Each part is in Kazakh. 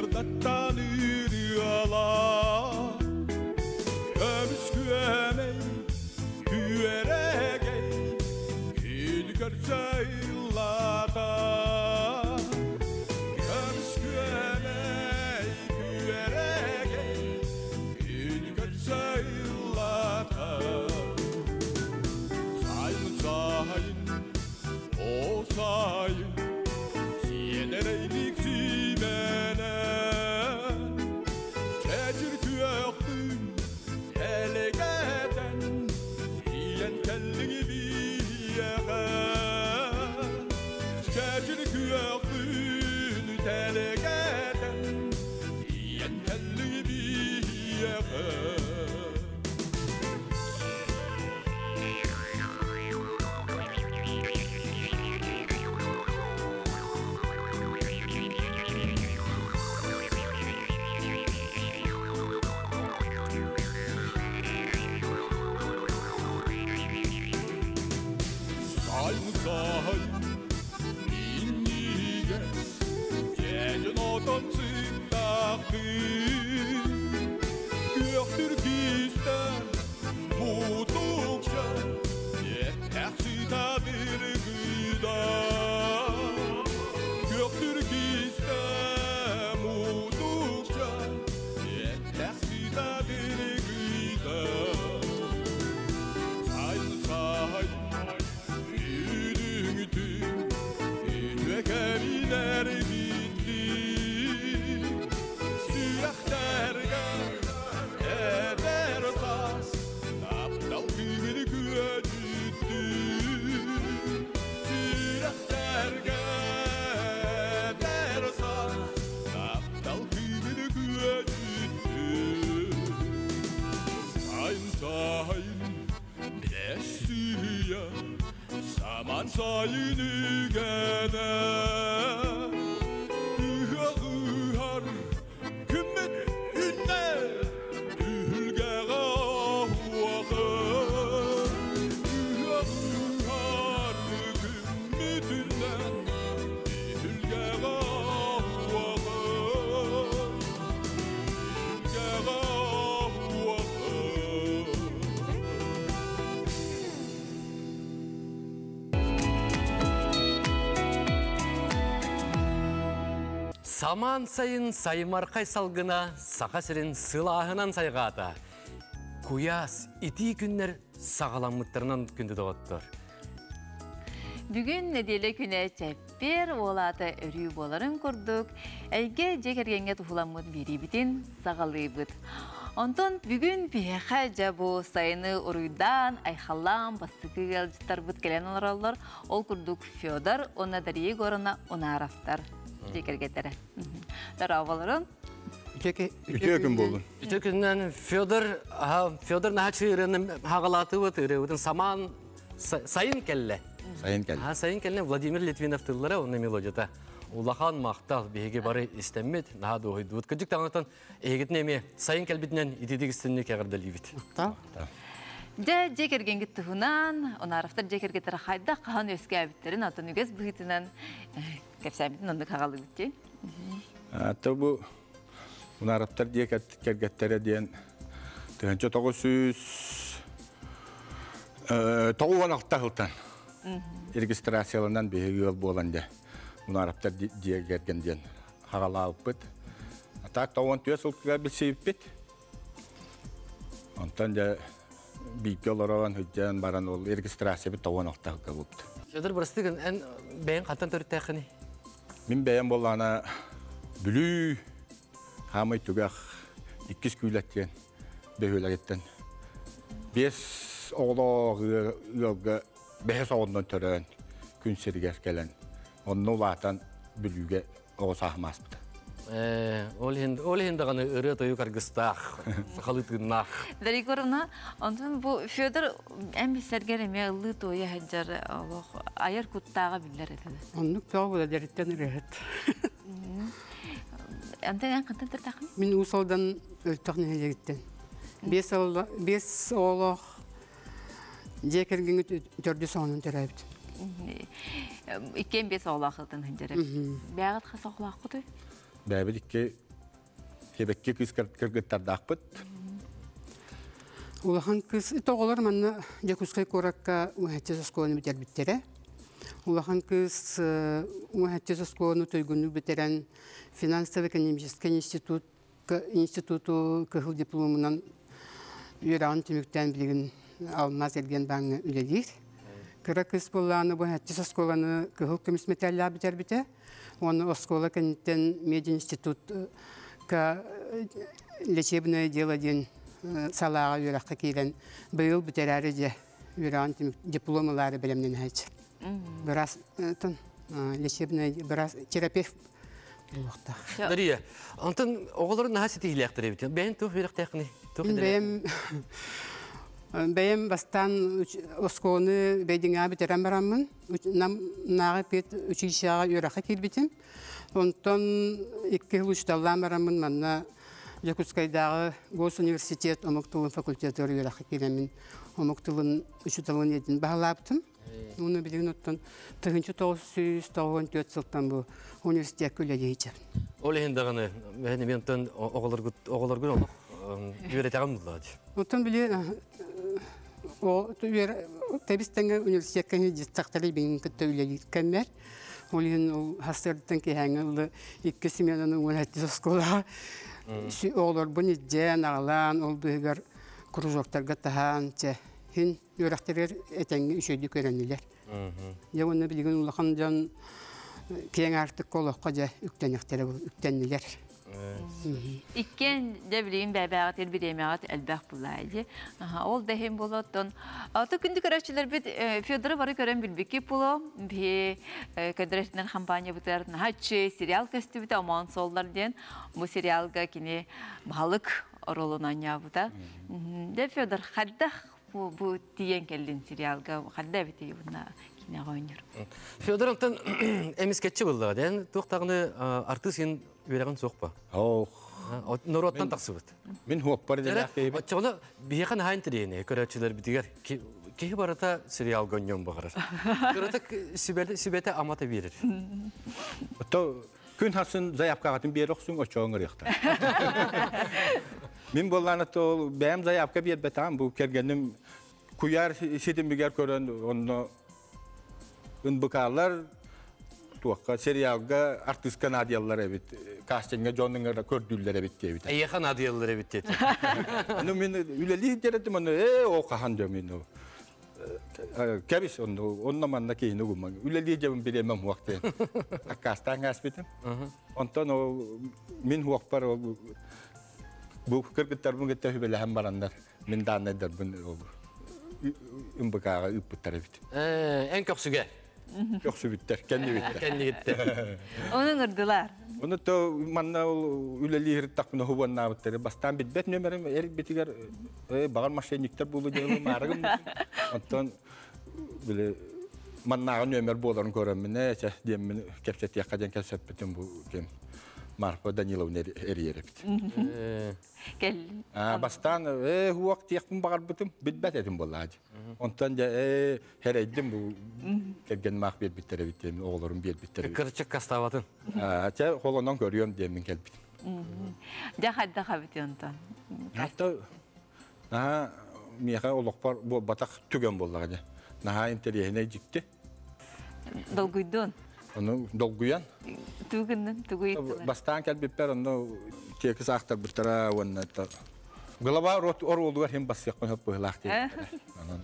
Kırdattan yürüyorlar Kömüş güvemey Güveregey Gül görse yıllarda Kömüş güvemey Güveregey Gül görse yıllarda Sayın sayın O sayın Siyenereylik simene Çecir küyöktün Telegeden Yiyen kellini biyeğe Çecir küyöktün Telegeden Yiyen kellini biyeğe Göktürkistan buldukça yetersiz bir gıda Göktürkistan buldukça yetersiz bir gıda Sayın sayın yürüdüm Üdvekeminer bitti Süreklerge eder tas Aptal kıyır güvecüttü Süreklerge eder tas Aptal kıyır güvecüttü Sayın sayın Presüye Saman sayın ügene Ühar Kümmet ünne Tülge gavvakı Ühar Kümmet ünne Tülge gavvakı Tülge gavvakı Саман сайын саймарқай салгына, сақа сірін сылағынан сайғата. Куяс, ити күннер сағаламыттарынан күнді доғыттыр. Бүгін неделе күні чәппер олаты өрі боларын көрдік. Әлге жекергенге тұхыламыд бері бітін сағалы бұд. Онтон бүгін бейқа жабу сайыны ұруйдан айхалам бастықы ғалжыттар бұд келен олар. Ол күрдік Федор, оны дарие ғорына онарафтар. Жекергеттері. Дараваларын. Үте күн болдun. Үте күннен Федор нағачырының хағалаты өтірі, өтін саман сайын кәлі. Sayın geldi. Sayın kəlіне Владимир Литвинов тыллары, оны мелодията. Улахан мақтал, бейге бары істеммет, наға доғыды. Өткірдік таңытын, егетін еме сайын кәлбетінен итедік істініне кәғірділ ебет. Жекерген тұғынан, онарафтар жекергеттері қайда қаған өске әбіттерін атын үгіз бұғытынан кәпсәметін онды қағалы өтте. Атыр бұл онарафтар жекергеттері дейін 1996 жылдан регистрацияларынан бейгі өл боланды. Онарафтар жекергенден қағалы алып бұд. Так 94 жылға білсейіп бет. Онтан да бейкі олараған хүджен баран ол регистрация бет 96 жылға бұд. Федор бұрыстығын ән бәйін қаттан төрітті әқіні? Мен бәйін болғана бүлі қамай түгіқ 2 күйлеттен бәйілереттен. 5 оғылығы ұлғы 5 оғындан түрін күн сергер келен. Оның олатан бүліге оғы сағымас бұд. Ол енді ғаны үрі тойы қарғыстақ, қалытығынақ. Дари көріна, онтын бұл Федор әмі сәргер әме ұлы тойы әджар айар күттаға білдер етеді. Онның тоғы дәреттен үрет. Антен ән қантан тұртақын? Мен ұсалдан өлтіғын әлегіттен. 5 оғылық жекергені түрді соңын түрәйбді. 2-5 оғылақ қылтын хүндері. Бәғат қас оғылақ құды? Бәбі 2 Hebekki kız kırgıttar dağpıt. Улахан кыз тоголор манна жакускай коракка уахтес сконы битер биттере. Улахан кыз уахтес сконы тойгуну битерен финансово-экономический институту кыгыл дипломунан юран түмүктен билген алмаз элген баңы үлелир. Кыра кыз болланы уахтес сколаны кыгыл көмүс материал битер бите. Оны оскола кенттен мединститут ка лечебное дело ден салаға үйраққа кейлен бұйыл бүтерәрі де үйраған дипломалары білімнен әйті. Біраз лечебный, біраз терапевт болуқта. Дария, антын оғыларын наға сеті илияқтыр ебет. Бәйін тұқ үйрақ тәқіні? Бәйім бастан осконы бәйдіңа бүтерен барамын. Нағы пет училищаға үйраққа келбетім. Онтан 2 жыл ұшталан барамын манна Якутскайдағы Госуниверситет омықтылын факультеті үйраққа келемін. Омықтылын үшітілін едін бағалаптым. Оны білген оттан 1994 жылдан бұл университет көлі ейті. Ол ендағаны, ментен оғылар күн олық үйретеғам бұлады. Оттан біле тәбістіңі университет жастақтары бейін күтті үйлелер кәммер. Ол ең хастырдың кейәңілі 2 семенінің университет осколаға Олар бұны жән ағалан, ол бұйығар күрізоқтарға таған, хин үйрақтырыр әтәңгі үшөйді көрәнілер. Оны білген ұлақан жан кейін артық қолыққа жа үктәнілер. Иккен де білейін бәбәғат елбіремеғат әлбәқ бұлайды. Ол дәхем болуттан. Аты күнді көрәшілер біт Федоры бары көрен білбекі бұлу. Бе көндірәшінер компания бұтардың хатшы сериал көсті біті аман солдар ден. Бұл сериалға кене балық ролынан ябыда. Де Федор қаддақ бұл тиен келден сериалға қадда біті бұна кене ғойныр. Федор антын әмескетші бұлды. Тоқтағыны арты сен үйреген соқ ба? Нұроттан тақсы бұд. Мен хуап бары дәлі ақпейбі. Отчағына бейхан хайын тірейіне көрәтшілер бітігер. Кейі барата сериал гоньон бағарыр. Көрәті сүбәті амата берір. Күн хасын заяпқағатын бері оқсын очоғын ұрияқта. Мен болғаны бәйім заяпқа бер бәтағым. Бұл кергенім күяр сетім бігер көрін. Үнбықалар туаққа сериалға артист канадиялар әбет, кастинга жоныңға көрдүллер әбет дейбет. Әйе канадиялар әбет дейбет. Мен үлелі деретім, о қахан жа мен. Кәбіс, онна манна кейіні күмін. Үлелі жабын беремем уақты. Кастан әспетім. Онтан мен уақ бар, бұл кіргіттар бұн кетті өбелі әм барандар. Мен данайдар бұн үмбіқаға үппіттар әбет. Ән көксіге? Көксі біттер, кәнді біттер. Кәнді біттер. Оның ұрдылар? Оны то манна үлелі ғырттақ бұны хубанна бұттары. Бастан бітбет нөмірім әрік бетігер бағар машинниктер болу деймін марығым. Онтан маннаға нөмір боларын көрімін. Деймін кәпсет яқаден кәпсет бітім бұл кем. Марфа Даниловна әрері біті. Бастан хуақ тияқпын бағар бітім, бітбәт әдім болады. Онтан да әрейдім бұл кәлген мақ бер біттері бітем, оғылырым бер біттері бітем. Кырчық каставатын. Қолынан көріем деймін кәл бітім. Жақаддаға біті онтан? Меға олық бар, батақ түген болдығы. Наға интерьеріне жікті. Долгүйдон? Оны долгуян. Түгіннің, түгүйттілер. Бастан кәл біппер, оны текіз ақтар біртара оны. Ғылаба ор олдығар хем бассияқ қойып бұғылақ дейбі.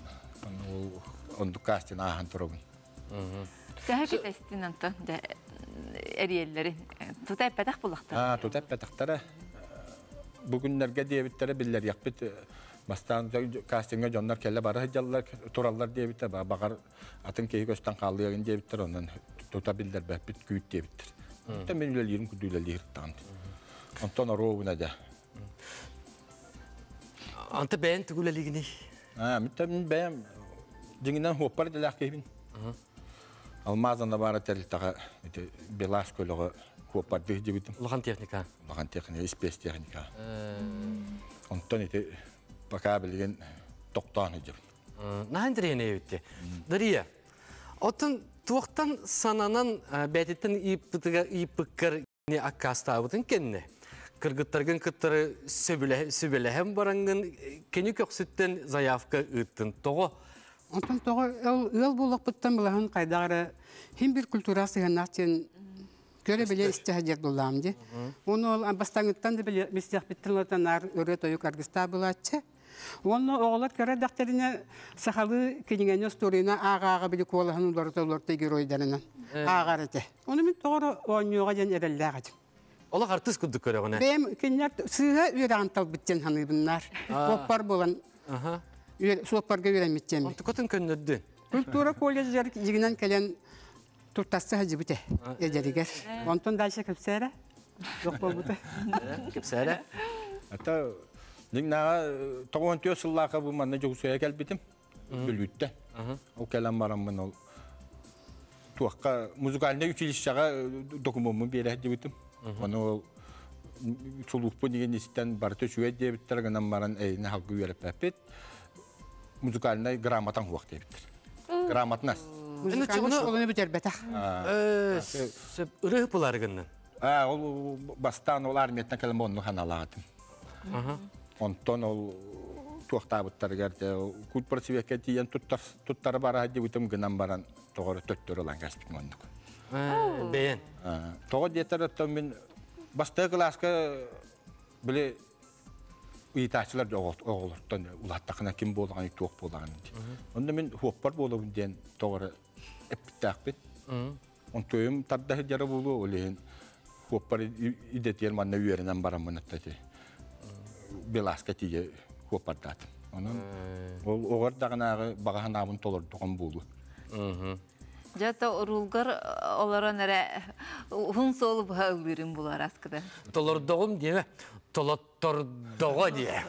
Онды кастин ағын тұрығын. Кәхі кетестін онтан әрелері. Тұтай пәтақ бұлақтар? Тұтай пәтақтары. Бүгінлерге дейбіттері білдер яқпет. Бастан кастинге жонлар кәлі бары жаллар, тураллар дейбіттер. Бағар атын кейі көстен қалдығын дейбіттер. Онын тута білдер бәппет күйт дейбіттер. Мен үлелерін күдүлелер тағанды. Онтан оруғына да. Анты бәйін түгілелігіне? Мен бәйім жеңінен хуаппар дәлі кейбін. Алмазанда бары тәрілтаға Белас көлігі хуаппар дүйді бітім. Лұған техника? Лұған техника, испес техника. Онтан бақа білген тоқтаны жібін. Нағын дірейіне өтті. Дария, отын туақтан сананан бәтеттен иппіккер аккаста абытын кенне. кыргыттаргын кыттары сөбелеһем барангын кени көксүттен заявка ыттын того. Онтон тоғы ыл болық бұттан бұлағын қайдағыры хем бір культура сығанақтен көре біле істіғадер болам де. Оны ол бастаңыттан да біле мистеқ біттін отанар өрі тойық аргыста бұлатшы. Оны оғылар көре дақтарына сақалы кенігені сторина аға білі қолығын оларды геройдарынан ағарыды. Оны мен тоғыры оңыға ден әрелі ағадым. Олақ артыс күдді көре ғына. Бәйім кенер сыға үйері антал біттен ханы бұнар. Оппар болан суоппарға үйренметтен. Антықатын көннөдді. Культура колледжер жігінен келен туртасы хажы бұте едерігер. Онтон дальше көпсәрі? Жоқ бол бұте. Кепсәрі? Ата нигнага 90 сыллака бу манна жогусуя келбитим. Бүлүттө. Ол келем бараммын ол. Туакка музыкальный училищега документуму бере дебитим. Аны сулуппу деген истен барты шуе дебиттер гынан баран эйне халкы үйрөп пепет. Музыкальный грамотан хуак дебиттер. Грамотнас. Музыкальный школаны бітер бәтақ. Үрі бұлары гынан. Ол бастан ол армияттан келем онну ханалагатым. Онтон ол туақтабыттар керде. Культпротивекке тиен туттары бара дебитим гынан баран тоғыры төттөрі олан кәспік мондық. Бейін. Тоғы детер өттен мен басты класска біле ұйыташылар оғылырттан ұлаттақына кем болған, туақ болған. Онда мен хуақпар болуын ден тоғыры әппіттақ бет. Онтойым тардағы жары болу олейін хуақпар идетер манна үйерінен барамын өттәді. Беласка тиге хуақпардатым. Ол оғыр дағынағы бағахан абын толыр тұған болу. Жата урулгар оларан әрі ұғын солы бұға үлгерін бұлар аскыда. Толордоғым деме, толоттордоға дие.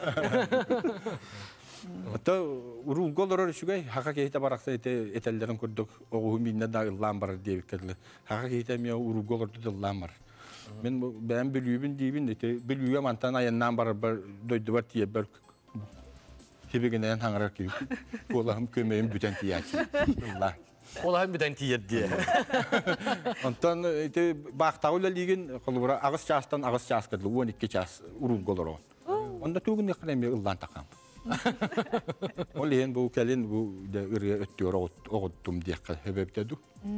Ата урулгол орор шугай хака кейте баракса этелдерин көрдүк. Оғу минне да ыллам бар деп келди. Хака кейте мен урулгол орду ыллам бар. Мен бәм билүүбүн дейбин эте билүүгө мантан аяннан бар дойду бар тие бар. Хебегенен хаңарак ки. Колахым көмөйүм бүтөн тиячи. Алла. Олағын бүдән тиедді. Онтан бақтауылы леген қолыбыра ағыз частан ағыз час кәділі 12 час ұрын қолыр оң. Онда түгін еқінеме ұлдан тақам. Ол ең бұл кәлін бұл үрге өттер оғыттым дейқі өбептеді.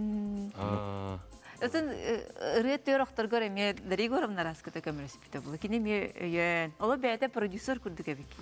Өтін үреттер оқтырғыр әме дәрі көрімнар аскыта көміріспіті бұл. Кені ме өйен. Олы бәйті продюсер күрдік әбек.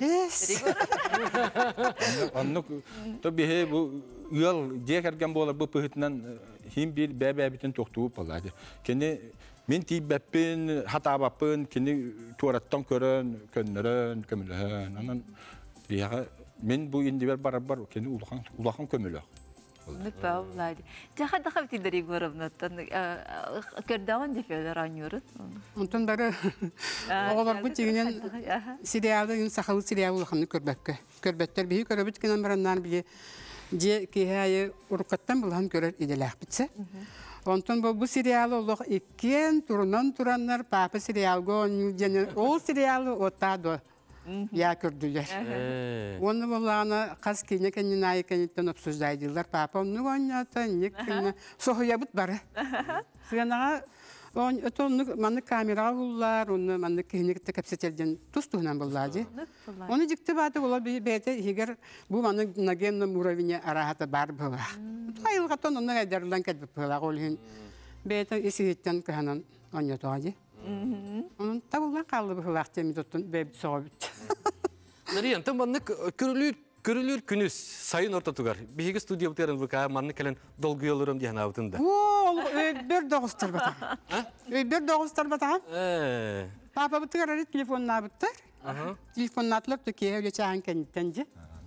Онны бейе бұл үйел жекерген болар бұл пұхытынан хим бір бәбәбітін тоқтуы болады. Кені мен тейіп бәппін, хата бәппін, кені туараттан көрін, көннерін, көмілін. Мен бұл ендебер бар, кені улақан көмілі. Нүппә олайды. Жақаддаға біті дәрі көрімнаттан көрдауын дефелер аньорын. Онтон бары оғылар бұт дегенен сериалы, сақалы сериалы ұлақымны көрбәттер. Бейі көрбәт кенен бараннан біле же кейхайы ұрықаттан бұлған көрер еделәқ бітсе. Онтон бұл сериалы ұлық еккен тұрынан тұраннар папы сериалғы ол сериалы оттады. Я көрдүлер. Оны болағына қаз кейіне кәнен айы кәнеттен обсуждайдылар. Папа оны ойната, нек кәнен соғыя бұт бары. Сығанаға манны камера бұллар, оны манны кейінекті кәпсетерден тұстуғынан бұллады. Оны жікті бады олар бәйті егер бұл манны нагенна мұравине арағаты бар бұла. Айылғаттан оны әдерілен кәдбіп бұла қолын. Бәйті есігеттен кәнен ойнатуғады. Onun tabular kaldı bu vakti tutun bebek soğuk. Nariyan tam manlık körülür günüz sayın orta tugar. Bir stüdyo biterin bu kadar manlık kelen dolgu yollarım diye havutunda. Oo, bir doğustar batam. Bir doğustar batam. Papa bu tıgar telefonla bitter. Telefonla atılıp Türkiye'ye öyle çağın kendince.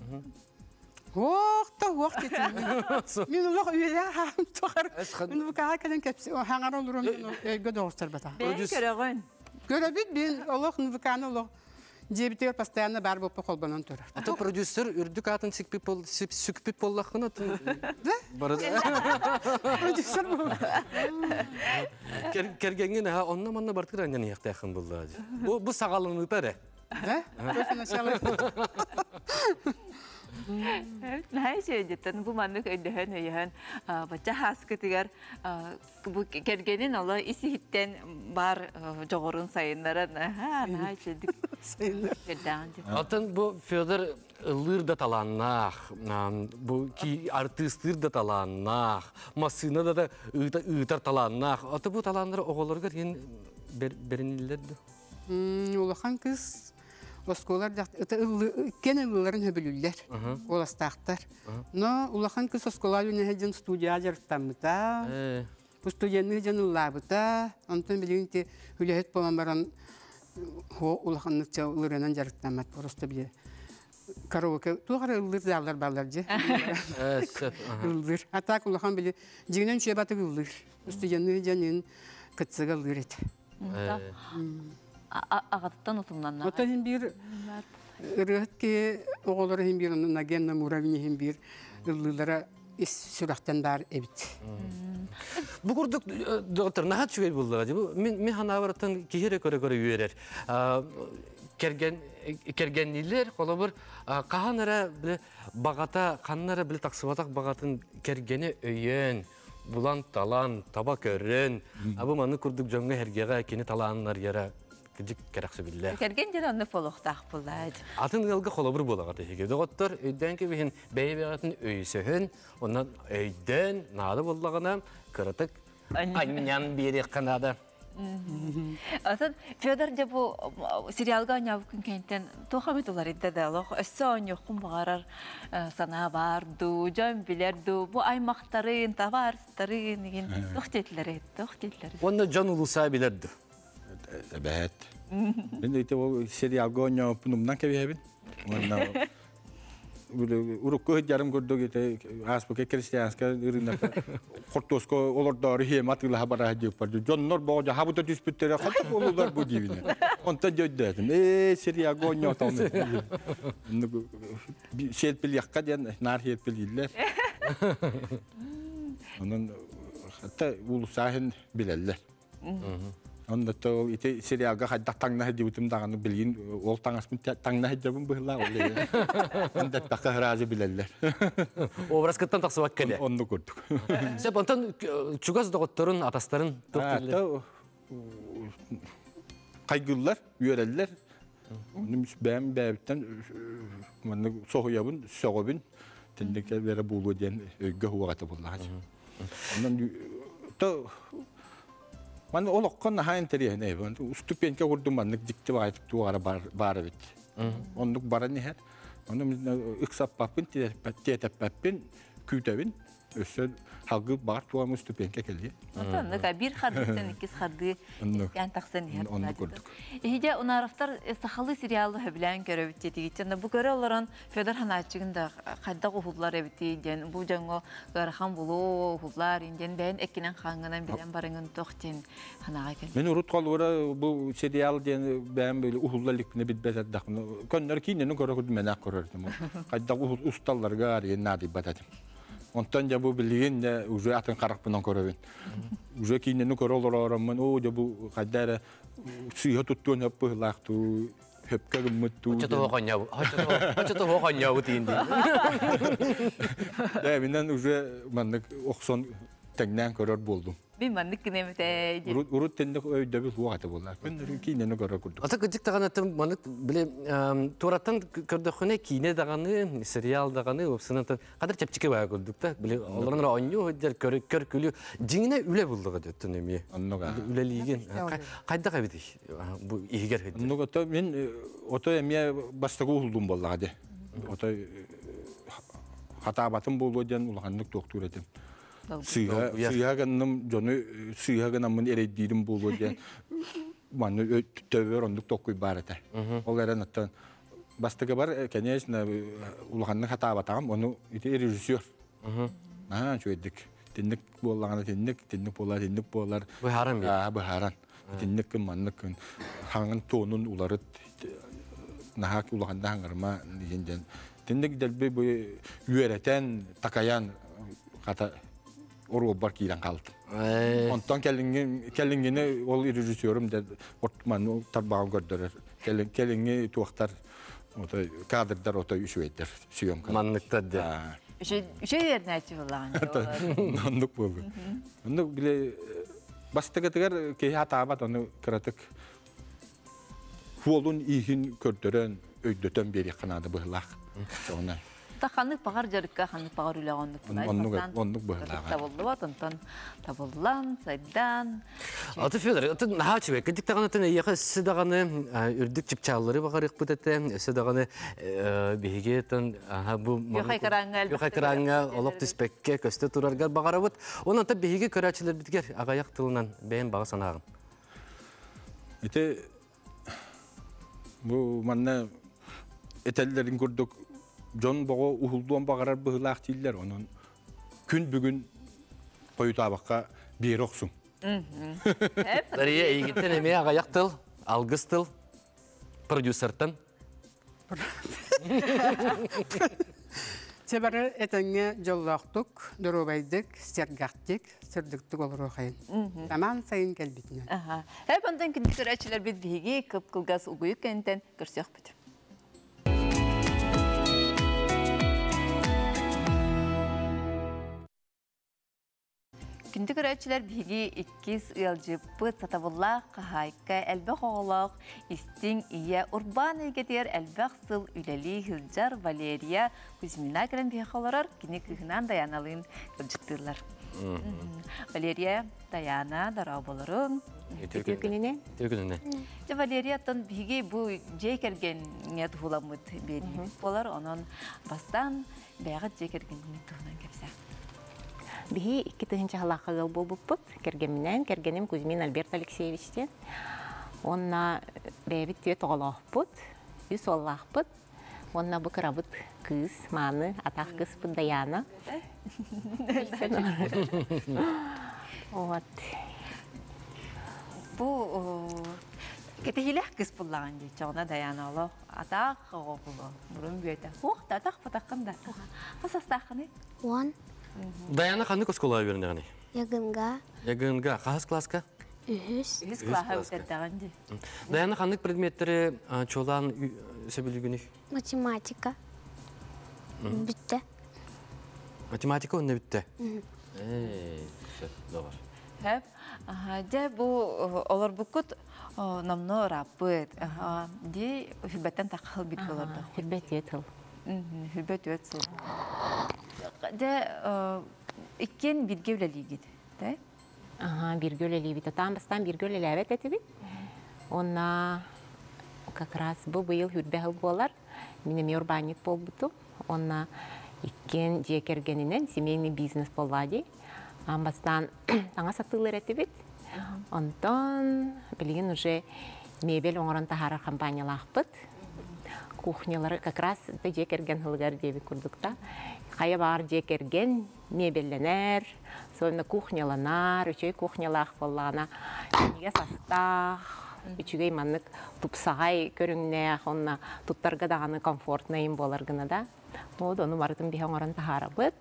Hoqta ettim. Min Allah üye ham tuğar. Min bu kadar kelen kepsi hangar olurum öyle doğustar batam. Ben körəğün. Görebit ben Allah nüvkanı Allah. Cebiter pastayanı bar bopu kolbanan turar. Ata prodüser ürdük atın sükpip pollakın atın. Prodüser bu. Kergengin ha onna manna bartık ranyan yakta yakın bulladı. Bu sağalını pere. Ne? Profesyonel. Näin söydütten bu manlık öydühön öyyühön baca haskı tigar bu kergenin ola isi hitten bar жоғырын sayınlara näin söydük. Sayınlar. Атын bu Fyodor ылыр да таланнах, bu ki artistler da таланнах, masına da ıtar таланнах. Аты bu talanlar oğullarga yen berinillerdi. Улахан кыз осколар кен ылларын хөбүлүллер. Оластактар. Но улахан кыз осколар үнеһеден студия жарыттамыта. Бу студияны жаныллабыта. Антон билинти хүлэхет боламаран хо улаханны чаулырынан жарыттамат. Просто биле. Караоке тугара ыллыр заллар баллар же. Ыллыр. Атак улахан биле жигинен чөбаты ыллыр. Студияны жанын кытсыга ыллыр эт. Ağatıttan otumlanlar. Ota hem bir ırıht ki oğulları hem bir nagenna muravini hem bir ıllılara sürakten dar evit. Bu kurduk doktor nahat şüvel buldu acaba. Min hanavaratan kihire göre üyeler. Kergenliler kolabır kahanlara bile bagata kanlara bile taksıvatak bagatın kergeni öyen. Bulan talan, tabak ören. Bu manı kurduk jonga hergege kini talanlar yara gıcık keraksı biller. Kergen jere onu poloqtaq bulladı. Atın ılgı kolabır bulagat hege. Doktor öйден ki bihin beybegatın öysöhün, ondan öйден nadı bullagana kırıtık anyan biri kanada. Атын Федор же bu serialga oynayıp kenten toxamıdılar iddialar. Össe oynayıqım bağırar sana vardı, can bilerdi. Bu aymaktarın, tavarların igen toxtetler. Onda can ulusa bilerdi. Evet. Ben de ite o serial gonya punumdan kevihebin. Onda urukko yarım gördük ite aspoke Hristiyanska ırında kortosko olorda rihemat la habara hadiyor pardı. Jonnor boja habuta dispüttere hatta olurlar bu divine. Onta jöddedim. Serial gonya tamam. Bir şey bil yakka diyen nar hiyet bilirler. Onun hatta ulusahin bilerler. Onda to ite serialga hadda tangna hediutum dağını bilgin ol tangasmın tangna hedibum bıhla öyle. Onda takka razı bilerler. Obraz kıttan taksıvat kele. Onu gördük. Sep ondan çugaz doktorun atasların doktorlar. Kaygılar, üyereller. Onun ben bebten bana soğuyabın, soğubun. Tendekelere bulu diyen gahuvata bunlar. Ondan to man olokkan ha enteriye ne ben ustupenke kurdum man dikti baytık tuara bar bit. Onluk barani her. Onun iksap papın tetepapın kütebin ösel halgı bar tuam ustupenke keldi. Atan ne bir xardıdan ikis xardı yani taqsan her. Onu gördük. Hije onaraftar sahalı serialı bilen görüp jetigi. Bu göre olaran Fedor Hanaçıgında qadda qohullar ebiti den bu jango garxan bulu qohullar inden ben ekinen xangınan bilen barının toxtin hanaga kel. Men urut qalora bu serial den ben böyle uhullarlıkını bitbet daqını. Konlar kineni görürdüm men görürdüm. Qadda ustallar gar yenadi batadım. Ondan ya bu bilgin de ucu atın qaraqpından görübün. Ucu kineni görürler oramın o da bu qadara suyu tuttuğun hep laqtu hep kagmuttu. Haçata hoqan yağı tindi. Ya binden ucu manlık oqson tengnen görür buldum. Bir manlık nemete. Urut tendik öyde bir waqt bollar. Ben kineni görürdüm. Ata gıcık dağın atım manık bile turattan kördüğüne kine dağını, serial dağını opsiyonatan kadar çepçike var gördük de bile onların oynuyor der kör külü cingine üle bulduk diyordu nemiye. Annoga. Üleliğin kayda kaybedi bu iyiger hedi. Annoga ta men oto emiye bastağı buldum bolladı. Oto hatabatım boldu diyen ulanlık doktor edim. Sıyha ganım jonu sıyha ganımın erediydim buldu diye manı töver onduk tokuy barata. Olaran attan bastığı var kenesne ulanlık hata batam onu ite rejisör. Ha şöyledik. Tindik bollarına tindik bollar. Bu haram ya. Bu haram. Tindik manlık hangın tonun ularıt nahak ulandan hangarma diyen. Tindik delbe bu üyereten takayan kata oru bar kiran kaldı. Ondan kellingini ol rejisörüm de ortman tarbağın gördürer. Kellingi tuaktar Ота кадрдар ота үсүэттер съемка. Манныктар да. Үші ернәчі болған. Оннук болду. Оннук биле бастыгытыгар кеһи атаабат оны кыратык. Хуолун ихин көрдөрөн өйдөтөн бери канады быһлак. Соңна. Таханнык бағар жарыққа ханнык бағар үләғаннык бұнай. Оннук быһлак. Табылды ба, тонтон табыллан, сайдан. Аты Федор, аты нахачы бек. Кедик тағаны тәне яқы сыдағаны үрдік чипчалары бағарық бұд әті. Сыдағаны бейге тән бұл... Йохайкараңа олық түспекке көсті тұрарғар бағары бұд. Оның ата бейге көрәчілер бітгер ағаяқ тылынан бәйін баға санағын. Ете bu manna etellerin gördük John Bogo uhulduan bagarar bıhlaq tiller onun gün bugün koyutabakka bir oksun. Дария егіттен әме ағаяқ тыл, алғыз тыл, продюсертен. Себәрі әтіңе жоллақтық, дұрубайдық, сергақтық, сырдықтық olur оқайын. Таман сайын кәлбетінен. Әп ондан күнді көрәчілер бет бейге көп қылғас ұғойық кәнтен көрсек бет. Күнді көрәчілер бейге 2 ұялжыппы сатабыллақ, қағайқа, әлбәқ оғылақ, істің ие урбан егетер әлбәқ сыл үләлі Хылжар Валерия Кузьмина кәрін бейхі оларар, кені күхінан Даяналығын көржіктірлер. Валерия Даяна дара болырын. Төкініне? Төкініне. Валерия тон бейге бұл жей кәргенге тұғыламыд бейді болар, оның бастан бәғыт жей кәргенге тұғынан кәпсә. Бихи 2-тыгынчы халақығыл болбуппут, кергенім Кузьмин Альберт Алексеевичтен. Онна бәйбіт түйе тоғалақпут, үс олақпут. Онна бұ қырабыт кыз, маны, атақ кыз бұд Даяна. Бұл кетехилек кыз бұллаған дей, жоғына Даяна олы. Атақ оғылы, бұрын бүйеті. Оқты атақ бұтаққында. Қасастақыны? 1. Даяна қанды көсколаға берін дәғаны? Ягынға. Ягынға, қағыз класқа? Үхіс. Үз клаға өтеттіған дей. Даяна қандық предметтері чолан сөбілігіні? Математика. Бүтті. Математика онына бүтті? Әп, де бұл олар бұқыт намны рапыт. Де хүлбәттен таққыл бит боларды. Хүрбет етіл. Хүлбәт өтсіл. Де ikkin birge üleliydi, de? Birge üleliydi. Tam bastan birge üleliydi tabii. Ona как раз bu yıl hürbehil bolar. Benim urbanit bolbutu. Ona ikkin jekergeninen semeyni biznes boladi. Bastan tanga satılır tabii. Ondan bilgin уже mebel oңорон tahara компаниялахпыт. Кухнялары как раз жекерген хылгар деби курдукта. Кая бар жекерген мебелленер, sonra кухняланар, үчөй кухнялах боллана. Неге састах, үчүгей маннык тупсагай көрүңнэ, онна туттарга даганы комфортно им болар гына да. Вот ону бардым бихе оңорон тахарабыт.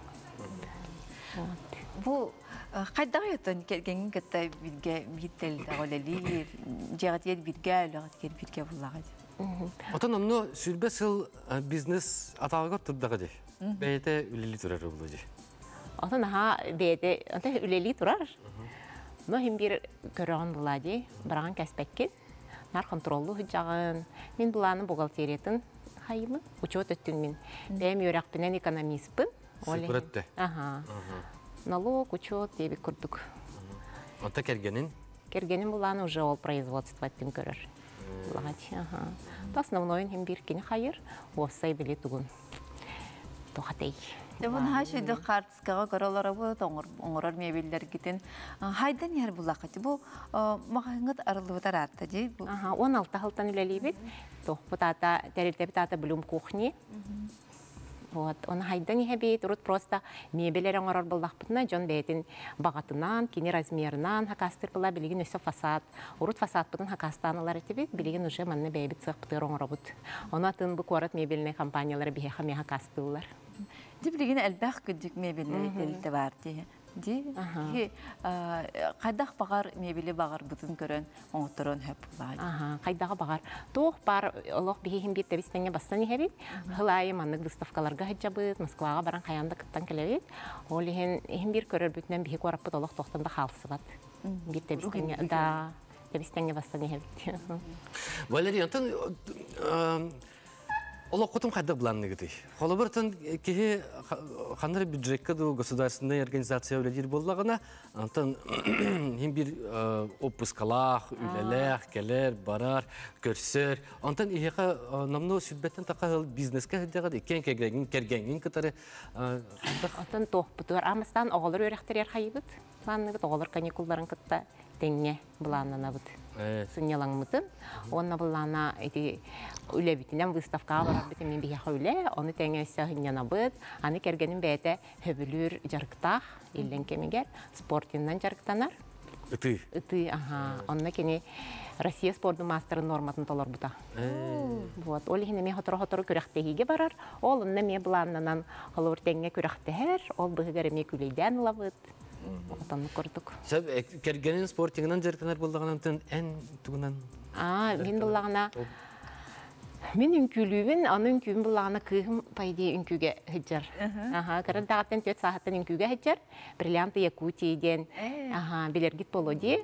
Бу кайдагы өтөн келген кетте бирге биттел дагылели, жагатет бирге, лагатет бирге буллагы. Отан амно сүрбе сыл бизнес аталгар турдага же. Бейте үлели турар болду же. Отан бейте үлели турар. Но хим бир көрөгөн булади, барган каспекке. Нар контроллу жагын. Мен буланы бухгалтериятын хайымы, учет өттүн мен. Бем юрак менен экономистпын. Сыпыратты. Налог, учет деби курдук. Ота кергенин? Кергенин буланы уже ол производство аттын көрөр. Основной хим бир кини хайыр, осай билет тугун. Тохатей. Дебун хашыды картскага көрөлөр бу оңорор мебелдер гитин. Хайдан яр булакыты бу магаңыт арылыбытар атты же. 16 халтан үлелибит. Тохпутата терилтепитата блум кухни. Вот, он хайдан ехебит, урут просто мебелер оңорор булдакпытына жон бетин багатынан, кини размерынан хакастыр була билигин өсө фасад. Урут фасадпытын хакастаналар этибит, билигин уже манны бейбит сыгпытыр оңоробут. Оны атын бу корот мебельный компаниялары бихе хаме хакастылар. Ди билигин элбах күдүк мебелер элте бар ди. Ди, қайдақ бағар мебелі бағар бұтын көрін, оңыттырын хөп бұлайды. Қайдағы бағар. Тоқ бар, олық бейхін бет тәбістенге бастан ехебет. Хылайы маннық выставкаларға хәджабыт, Москваға баран қаянды кыттан келебет. Ол ехін бір көрір бүтінен бейхі қораппыт олық тоқтанда қалсы бат. Бет тәбістенге, да, тәбістенге бастан ехебет. Валерий, антон, олық құтым қайда бұланны кеті. Қолы біртін кеге қаныры бюджетке ду государственная организация өлелер болағына, антон бір опыскалақ, үлелек, келер, барар, көрсер. Антон иеға намны сүрбеттен таққа бизнеске хәддеғады, кен кергенген кітары. Антон тоқ бұтыр. Амыстан оғылыр өректер ер қайыбыд. Ланныгыт оғылыр каникулларын кітта теңе бұланына бұд. Сынялаң мұтын. Онна бұлана үлебітінен выставкаға барар бітін мен бейхі үле. Оны теңе өсі ғыняна бұд. Аны кергенін бәйті хөбілір жарықтақ, елден кемегер, спортиннан жарықтанар. Үті? Үті, онна кені Россия спорты мастерын норматын толар бұта. Ол ехіне мен хотыры күрәқтегеге барар. Ол онна мен бұланынан қолыр теңе күрәқтегер. Ол бұғығары мен күлейден ұлабыд. Отанны көрдік. Сәп, кергенін спортиңынан жарықтанар болдағынан ән тұғынан? Мен бұлағына... Мен үнкүлүүбін, аны үнкүүбін бұлағына күйім пайде үнкүүге хыджар. Кәрін дағаттан 4 сағаттан үнкүүге хыджар. Бриллианты Якутияден білергіт болуди.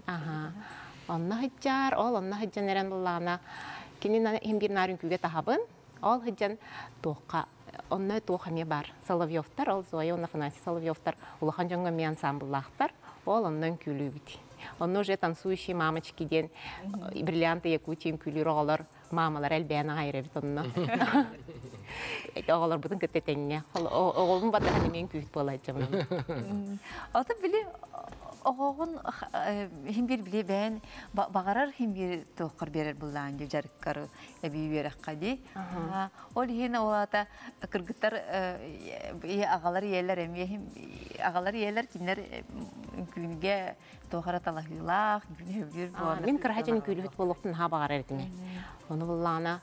Онна хыджар, ол онна хыджан әрен бұлағына. Кенен бір нар үнкүүге тахабын. Ол хыджан тоққа. Онна тоққа ме бар. Соловьевтар, ол Зоя, онна Фанасий Соловьевтар. Улахан жаңға ме ансамбллақтар. Ол онна үнкүлүүбіді. Онна уже танцующие мамочки ден. Бриллианты Якутия үнкүлүүрі олар. Мамалар әлбәні ғайры бит онына. Оғалар бұдың көтті тәңіне. Оғылын бады ғаны мен күйіт болайды жамын. Аты білі, оғығын химбир білі бән, бағарар химбир тоққыр берер бұллағын деп жарыққары әбей берек қади. Ол ен олата кыргыттар ағалар елер әме, ағалар елер кенер күнге тоқара талағылақ, күні өбір болар. Мен кірхачын күлі болуқтың ха бағар әрдіңе. Оны бұллағына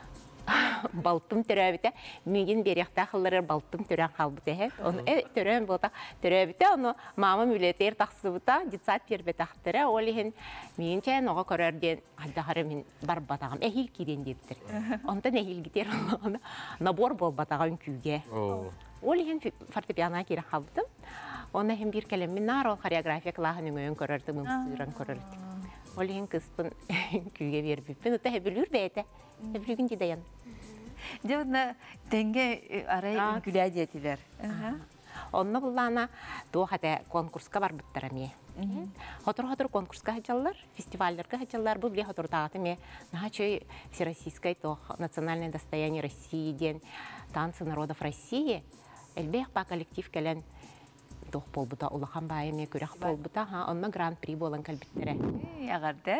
балтым төрәбіті, меген беректі ақылары балтым төрән қалбыты әйіп. Оны төрән болта төрәбіті, оны мама мүлетер тақсы бұта, детсат пербет ақтыры. Ол еген меген чайын оға көрерден алдағары мен бар батағым, әйіл кейден деддір. Ондан әйіл кетер, оны набор бол батағын күйге. Ол еген фортепиана керен қалбытым. Оны әйін бір кәлеммен нар, ол хореография қылағының өйін көрерді, мұмсырын көрерді. Ол еген қыспын күйге бербіппін. Өті әбілір бәйті. Әбілігін дедайын. Деуна тәңге арай күлі әдетілер. Онны бұллана доғада конкурска бар бұттара ме. Хотыр-хотыр конкурска хачалар, фестивальдерға хачалар. Бұл біле хотыр тағаты ме. Наға чөй всероссийской тоқ, национальное достояние России ден, танцы народов России. Әлбек ба коллектив кәлін тоқ болбыта, улахан байыме көрек болбыта. Онна гран-при болан кәлбіттері. Ағарды?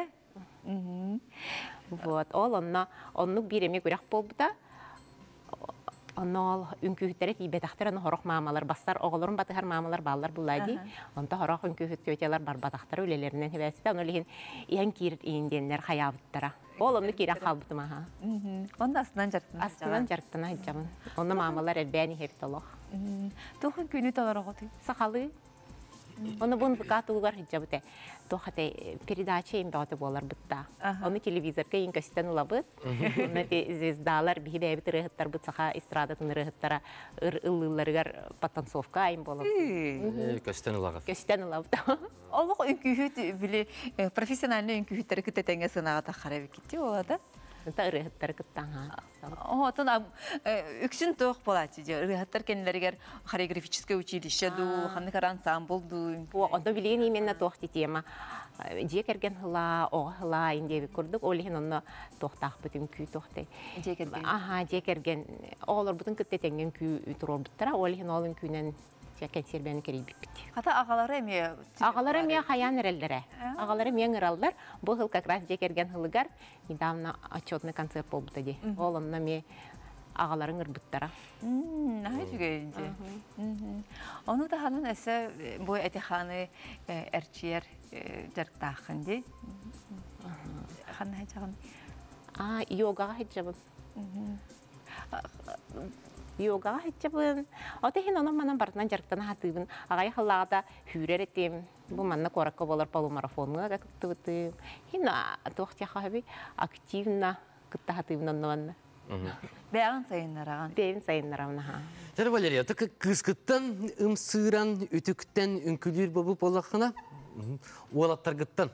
Вот, ол оннук биреме көрек болбыта. Онна ол үнкүйіттері тейбетақтыр, оны хорақ мамалар бастар, оғылырын батығар мамалар балар бұлайды. Онда хорақ үнкүйіт көтелер бар батақтары өлелерінен хебәсіті. Оны олеген ең кирит иінденлер қаябыттыра. Ол оны кирен қалбыты маға. Онда астынан жарықтына? Астынан жарықтына хеджамын. Оны мамалар әлбәні хепті олық. Тоқын күйіні талар оғыты? Сақалы. Оны бұн бұқатуғар хеджабыты. Тоқаты передача ең бәуті болар бұтта. Оны телевизорға ең көстен ұлабыт. Оны звездалар, бейі бәйбіт рығыттар бұт сақа эстрадатын рығыттара ыр-ылыларығар потанцовка ең болар. Көстен ұлағыз. Көстен ұлабыт. Олық үнкүйіт білі профессиональны үнкүйіттері күтті тәңе сынаға таққара бекетті олады? Та ырыхыттары кыттаң. Отын үксін тоқ болады. Ырыхыттар кенілерігер хореографическое училище ду, ханыкар ансамбл ду. Онда білген еменна тоқ детема. Жек әрген хыла, оғы хыла индеви көрдік. Олеген онна тоқтақ бүтін күй тоқтай. Жек әрген? Жек әрген. Оғылар бүтін күтті тәңген күй тұрор бұттыра. Олеген олың күйінен кәнсербәні керей бікпітті. Қата ағалары әме? Ағалары әме қаян әрелдері. Ағалары әме ңыралдар. Бұл хыл как раз жек әрген хылығар. Недавно отчетный концерт бол бұта де. Ол онна ме ағалары ңыр бұттара. Ай жүгейінді. Оны да ханын әсі бой әті ханы әрчиер жарықтақын де. Ханы хайчағын? Йогаға хайчағын. Йогага хэтчабын. Отехин онон манан бартынан жарктана хатыбын. Агай халлағада хүрер етем. Бу манна коракка болар полумарафонга да кыттыбытым. Хина тоқтяха хаби активна кытта хатыбын оннованна. Бәгін сайынлараған. Бейін сайынларамна ха. Жары Валерия, ты кыскыттан, ымсыран, үтүктен, үнкүлүр болуп болақына, уалаттаргыттан.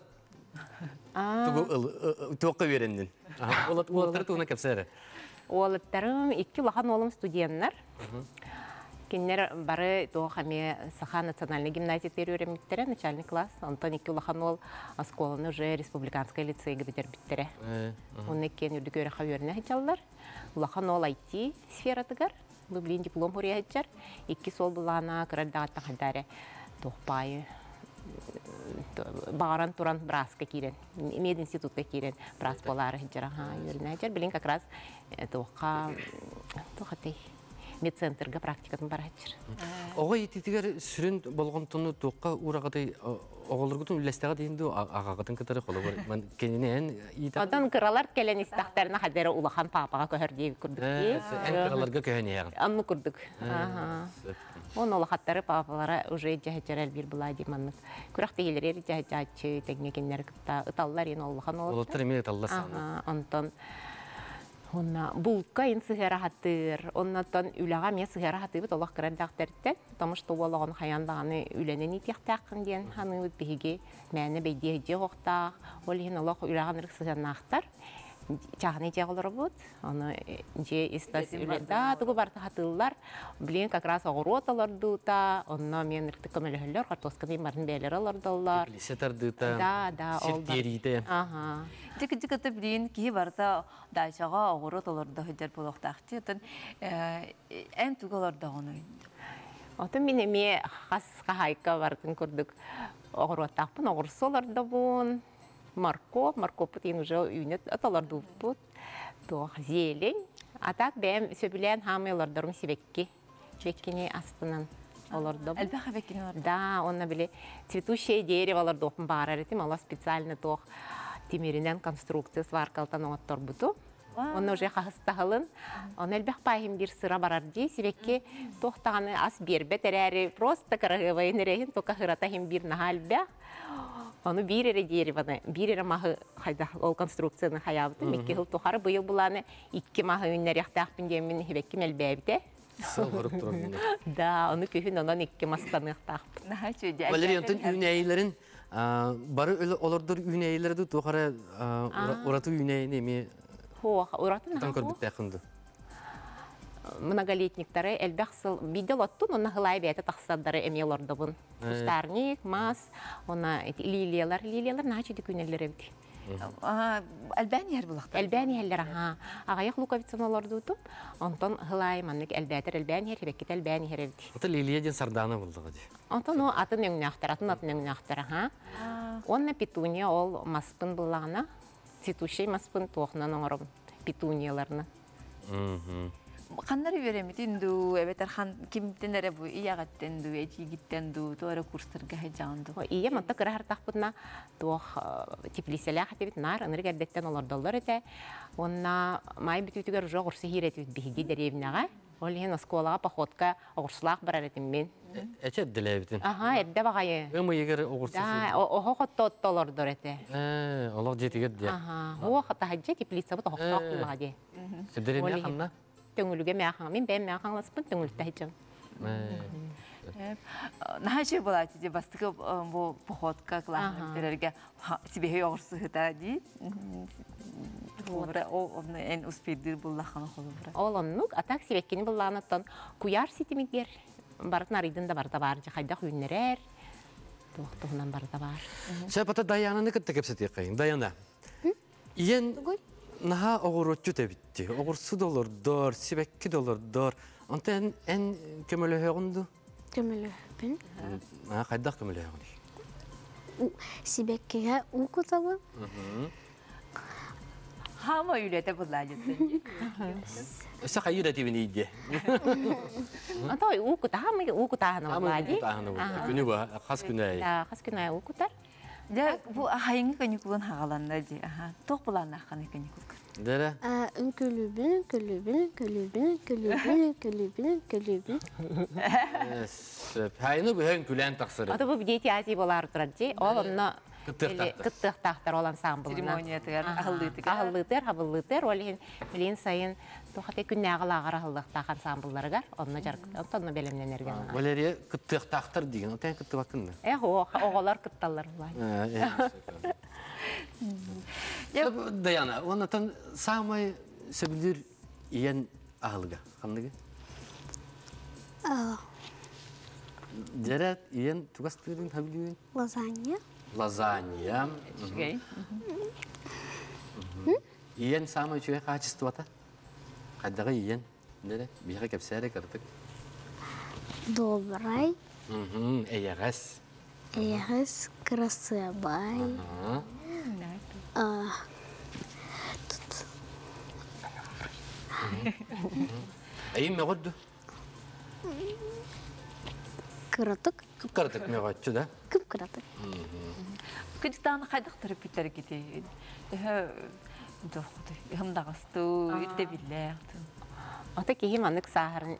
Туаққа беренден. Уалаттар туына кәпсәрі. Олаттарым 2 лахан олым студенттар. Киннер бары тоохами Саха национальный гимназия переуремиттере, начальный класс. Антон 2 лахан ол осколаны уже республиканская лицейга битербиттере. Онны кен үрдік өрі қаверіне хачалдар. Лахан ол IT сфератыгар. Бүблин диплом хурия хачар. 2 сол бұлана кырардағаттан хадаре тоқпайы. Бағаран туран браска кирен, мединститутка кирен, брас болары хиджара юрина хиджар. Билин как раз тоқа тей медцентрга практикасын бара хиджар. Оға ететігер сүрін болған тұны тоққа урағадай оғылырғытын үлестіға дейінді ағағатын кітары қолы бар. Мен кенінен етіп... Одан кыралар келен истақтарына қадері улахан папаға көхір дейіп күрдік де. Ән кыраларға көхіне яғын. Анны күрдік. Он олақаттары папалара уже жахачар әлбір бұла дейманнық. Күріқті елерер жахачачы тәгнекенлер кітта ұталылар ең олахан олақты. Олаттар еме ұталылар саны. Онтан бұлқа ең сығара хаттыр. Оннан үліға мен сығара хаттыр бұд олақ кірардақтарыттен. Потому что олағын қаяндағаны үленен етектақын ден ханы бұд бейге мәні бейдеге оқтақ. Ол ең олақ үліған ұрық сығанақтар. Чағыны жағылыр бұд. Оны же истас үледі. Тұғы барты хаттылар. Білен как раз оғырот аларды ұта. Онна мен ұрықты көмелігілер. Қартосканы барын бәлер аларды олар. Теплисетарды ұта. Да. Серттерейді. Жекі-жекіті білейін кейі барда дайшаға оғырот оларды хүдер болуқтақты. Ән түгі оларды оны өйінді. Отын мен еме қасқа хайқа бардың көрдік. Оғыроттақпын, оғырсы оларды бұн. Маркоп бұтын уже үйінет аталарды бұд. Тоқ зелень. Атақ бәм сөбілен хамы олардырым себекке. Жеккені астынан оларды бұд. Әлбәқ әбеккені оларды? Да, онна біле цветущее дерево оларды оқын бағар әретім. Ала специально тоқ темеринен конструкция сваркалтан оңаттар бұту. Оны уже қағыстағылын. Оны әлбәқ пайым бір сыра барар дей. Себекке тоқтағаны ас бербет әрәрі просто қарағывайын әрейін тоқа ғыратағын бір наға әлбәқ. Оны бір әрі дереваны, бір әрі мағы ол конструкцияны қаябыды. Мекке ғыл тоқары бұйыл бұланы 2 мағы үнлер яқтақпын демін хебекке мәлбәбіде. Сыл ғырып тұрын. Да, оны көйін онан 2 мастаны яқтақпын. Валерия, онтын үйнәйілерін бары олардар үйнәйілерді тоқары ораты үйнәйін еме Уратын көрдік тәқінді. Многолетниктары әлбәқсыл бидел оттун, оны ғылай бәйті тақсадары әмелорды бұн. Кустарник, мас, оны лилиялар нағачы ді күнелер әбді. Әлбәні әр бұлақтар? Әлбәні әлдер, ағайық луковицын оларды ұтып, онтан ғылай маннык әлбәтір әлбәні әр, бәкет әлбәні әр әбді. Ота лилия ден сарданы бұлдығы де. Онтан о атын өңнәқтір, атын өңнәқтір. Онна петуния ол маспын бұлағына, цветущий маспын тоқынан оңырым петунияларына. Қаннары береметін ду, әбетер қан кемтен әрі бұ, ияғаттен ду, әжігіттен ду, туары курстарға хайжаған ду. Ия, мұнта кірі артақ бұдына тоқ теплиселі ақтебет нар, ұныр кәрдеттен олардалар әті. Онна май бүтігер ұжа құрсы хир әтебет бігі дәревінаға. Ол ең осколаға паходқа оғырсылақ бар әретім мен. Әче әдділі әбітін? Әдді бағайы. Өмі егер оғырсыз? Оғы қотты отты олардар әті. Олар жетігер де? Оғы қытта хаджа теплиса бұд оғырсылақ бұлға де. Әддірі мәе қанна? Төңіліге мәқаңа, мен бәм мәқаңласпын төңілікті хеджам. Нағашы болады, бастығы походқа қылағын себеге оғырсы ғыта дей. Оны ән ұспейдір бұллақаны қолы бұра. Ол оннық, атақ себеккені бұллағынаттан куяр сетімегер бардың арыдың да барда бар, қайдақ үйінерер, тоқтығынан барда бар. Сәпата Даянаны күтті кепсетек қайын. Даяна, иен наға оғыротчу тәбітті. Оғырсы долардар, себеккі долардар. Анта ән көмілі өғынды? Көмілі өпін. Қайдақ көмілі өғынды? Себеккеге ұқытабы. Хама үйлеті бұлла жетті. Өсі қай үйретівін ейде? Анта ұқыта, хамы ұқытағаны бұлади. Күні ба, қас күні әй? Қас күні әй ұқытар. Бұл ағайыңы көне күлін хағаланды де. Тоқ бұланы аққаны көне күлін. Дәрі? Хайны бүһен күлән тақсыры. Аты бұл бейте әзі болар тұрар де, ол онына кыттықтақтар ол ансамблына. Церемониятығар, ахыллытығар. Ахыллытыр, хабыллытыр, ол білейін сайын тоқаты күннәғыл ағыр ахыллықтақ ансамблларығар, онына жарқын бәлемленерген. Валерия кыттықтақтар деген, отен кытты бақынды. Оғалар кытталар бұлай. Даяна, онытан самай сөбілдір иен ағылыға, қандығы? Жарат, иен туғастырын табілуін? Лазанья. Лазанья. Иен самай чуе качествота? Қаддағы иен? Бейға кәпсәрі кірдік? Добрый. Эйағас. Эйағас, красивый. Әйін ме ғодды? Кыратык. Күп-кірдік ме ғодды, да? Кып кыратык. Күдіктағаны қайдақ тұрып бітер кетейін. Хымдағысты, үтті білләқтін. Ота кейім анық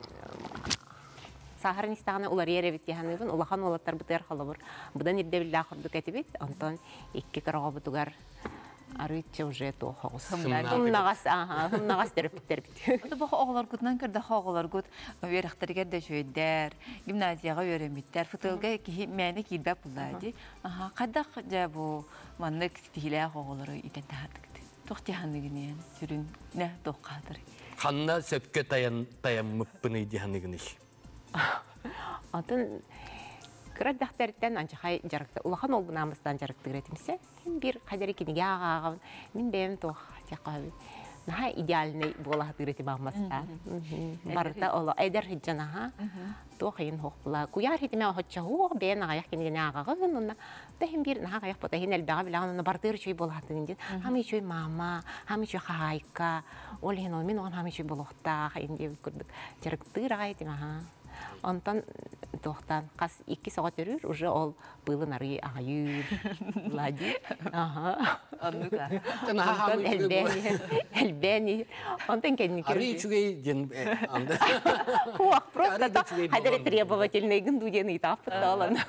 сахарын истағаны улар ере бітті ханыбын, улахан олаттар бұтығар қалы бұр. Бұдан ерде біллә құрдық әті бет, онтан екі қырға бұтығар арытча уже тоқығыз. Хымнағас дәріп біттер бітті. Ота бұғы оғылар күтінен кірді оғылар күт өйріқтергер де жөйдер, гимназияға өйреметтер, футылға мәні кейбәп бұлайды. Қайдақ жа бұл маннық стихилі оғылары итен тағардық. Тоқти ханығынен сүрін не тоққадыр. Қанна сөпке таянмыппыны дейханығыны. Атын кырардақтарыттан анчақай жарықты, улахан ол бұнамыздан жарықты кіретімсе, мен бір қадары кенеге ағағын, мен бәйім тоқ тияққабын. Наға идеальный болағыты кіреті бағмаста. Барыта олы, әйдер хиджанаға, тоқ ең хоқ бұла. Куяр хитіме оғытша хоқ, бәйін ағаяқ кенеге ағағын, онна бәйім бір наға ағаяқ бұта, хен әлбәға білағын, онна бартыр чөй болағыты кенген. Хамы чөй мама, хамы чөй қағайқа, ол хен ол мен оған хамы чөй болуқта, қайын деп көрдік. Жарықтыр ағайтым аға. Онтан тоқтан қас 2 сағат өрір, уже ол бұлын арғы ағайыр, лади. Оннуға. Онтан әлбәні. Онтан кәдін көрді. Арый чугей ден аңды. Хуақ, просто қадары требовательный гүндуден итап бұтталан.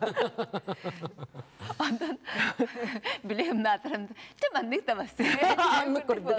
Ondan bileyim natırımda. Temennik de bastı. Anlık kurdu.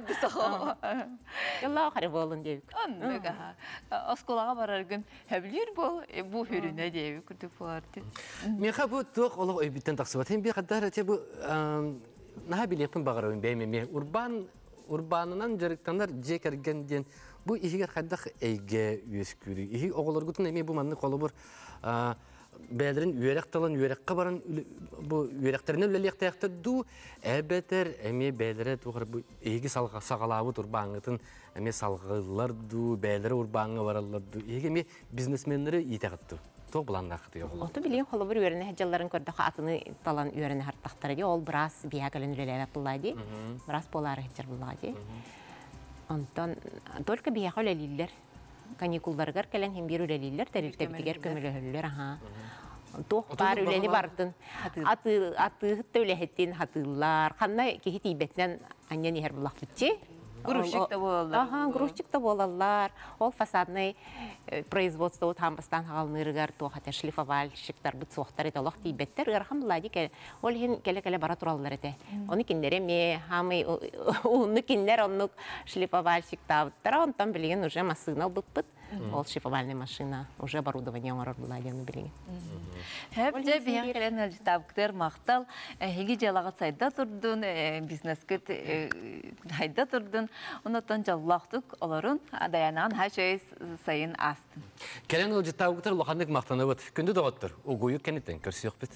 Yallah qarı bolun deyik. Anlık. Oskolağa barar gün hebilir bu hürüne deyik kurdu vardı. Meha bu toq olaq öybitten taqsıbat. Hem bir qaddar bu naha bileypin bağırayın beymeme. Urbanından jarıktanlar jekergen den bu ihiger qaddaq eyge üyeskürü. İhi oğular gutun eme bu manlı qolu bir Bәлерін үйерек талан, үйерекқа барын бұл үйеректеріне өлелектәйіқті ду, әбәтер әме бәлері тұғыр бұл егі сағалауы тұрбаңытын, әме салғылар ду, бәлері ұрбаңы баралар ду, егі әме бизнесменлері етеғітті. Тоқ бұландақыты еғылы. Оты білейін қолы бір үйеріне әджаларын көрді атыны талан үйеріне харттақтары де, ол біраз бияғалын өлеләләп бұлайды, біраз болары әджер бұлайды. Онтан, только бияға өлелілер. Каникулларгар келен хем бир үлелилер, тәрилтәбитигер көмөлөһөллөр, Тоқ бар үлени бардын. Аты хытты үлехеттен хатылар. Қанна кехи тибетнен аньян ехер бұлақ бітче. Грузчик та болалар. Грузчик та болалар. Ол фасадный производство тамбастан халныргар тоқата шлифовальщиктар бит соқтар ете олақ тибеттер. Гархан бұлади ол хен келе-келе бара тураллар ете. Оны киндере ме, хамы уны киндер оннук шлифовальщик табыттара. Онтан білеген уже масыгнал бұт-бұт. Ол шлифовальный машина. Уже оборудование оңарар бұлади оны білеген. Hep de bir yerden tabaklar maqtal, hegi jalağat sayda turdun, biznes kit hayda turdun. Ondan jallaqtık oların adayanan her şey sayın astın. Kelen o tabaklar lokanlık maqtanıbıt. Kündü doğattır. O goyu kenitten körsüyor bit.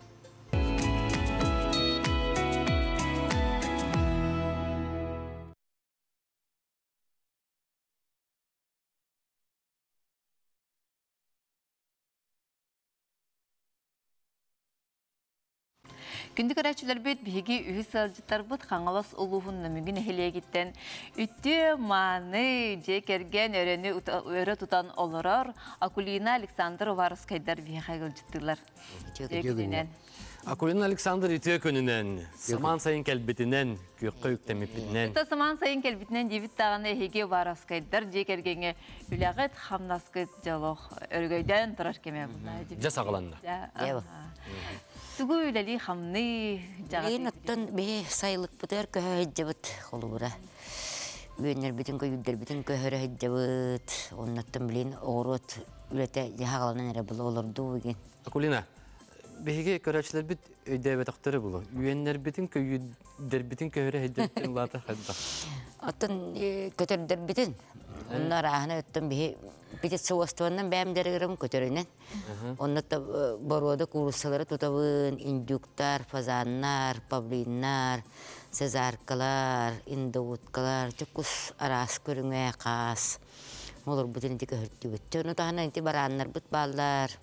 Күндік әрәчілер бет бігі үйі салжыттар бұд қаңалас ұлуғын мүгін әхеле кеттен. Үтті маны жекерген өрі тұтан олырар Акулина Александр Варыс қайдар бігі қайғыл жыттылар. Акулина Александр итүе көнінен, саман сайын кәлбетінен, көкке үктемеппінен. Та саман сайын келбитнен дебит тағаны хеге бараскайдар жекергенге үләғет хамнаскайт жалох өргөйден тұрар кеме бұна. Жас ағыланды. Түгу үләли хамны Лейн оттон бе сайлык бұтыр көһөйді бұт қолы бұра. Үйенер бітін көйүддер бітін көһөрөйді бұт. Оның оттон білейін оғырот үләті жағаланан әрі бұлы олырды өген. Акулина, беге көрәчілер біт өйдәбет ақтыры бұлы. Үйенер бітін көйүддер бітін көһөрөйді бітін латы қайда. Оттон көтөрдер бітін. Onlar ahına öttüm bir bitit soğustuğundan benim dergirim kötürünen. Onlar da boruda kursaları tutavın, induklar, fazanlar, pavlinlar, sezarkalar, indavutkalar, çokus aras körüngüye kas. Olur bütün iti köhürtü bitti. Onu da hana inti baranlar bit ballar.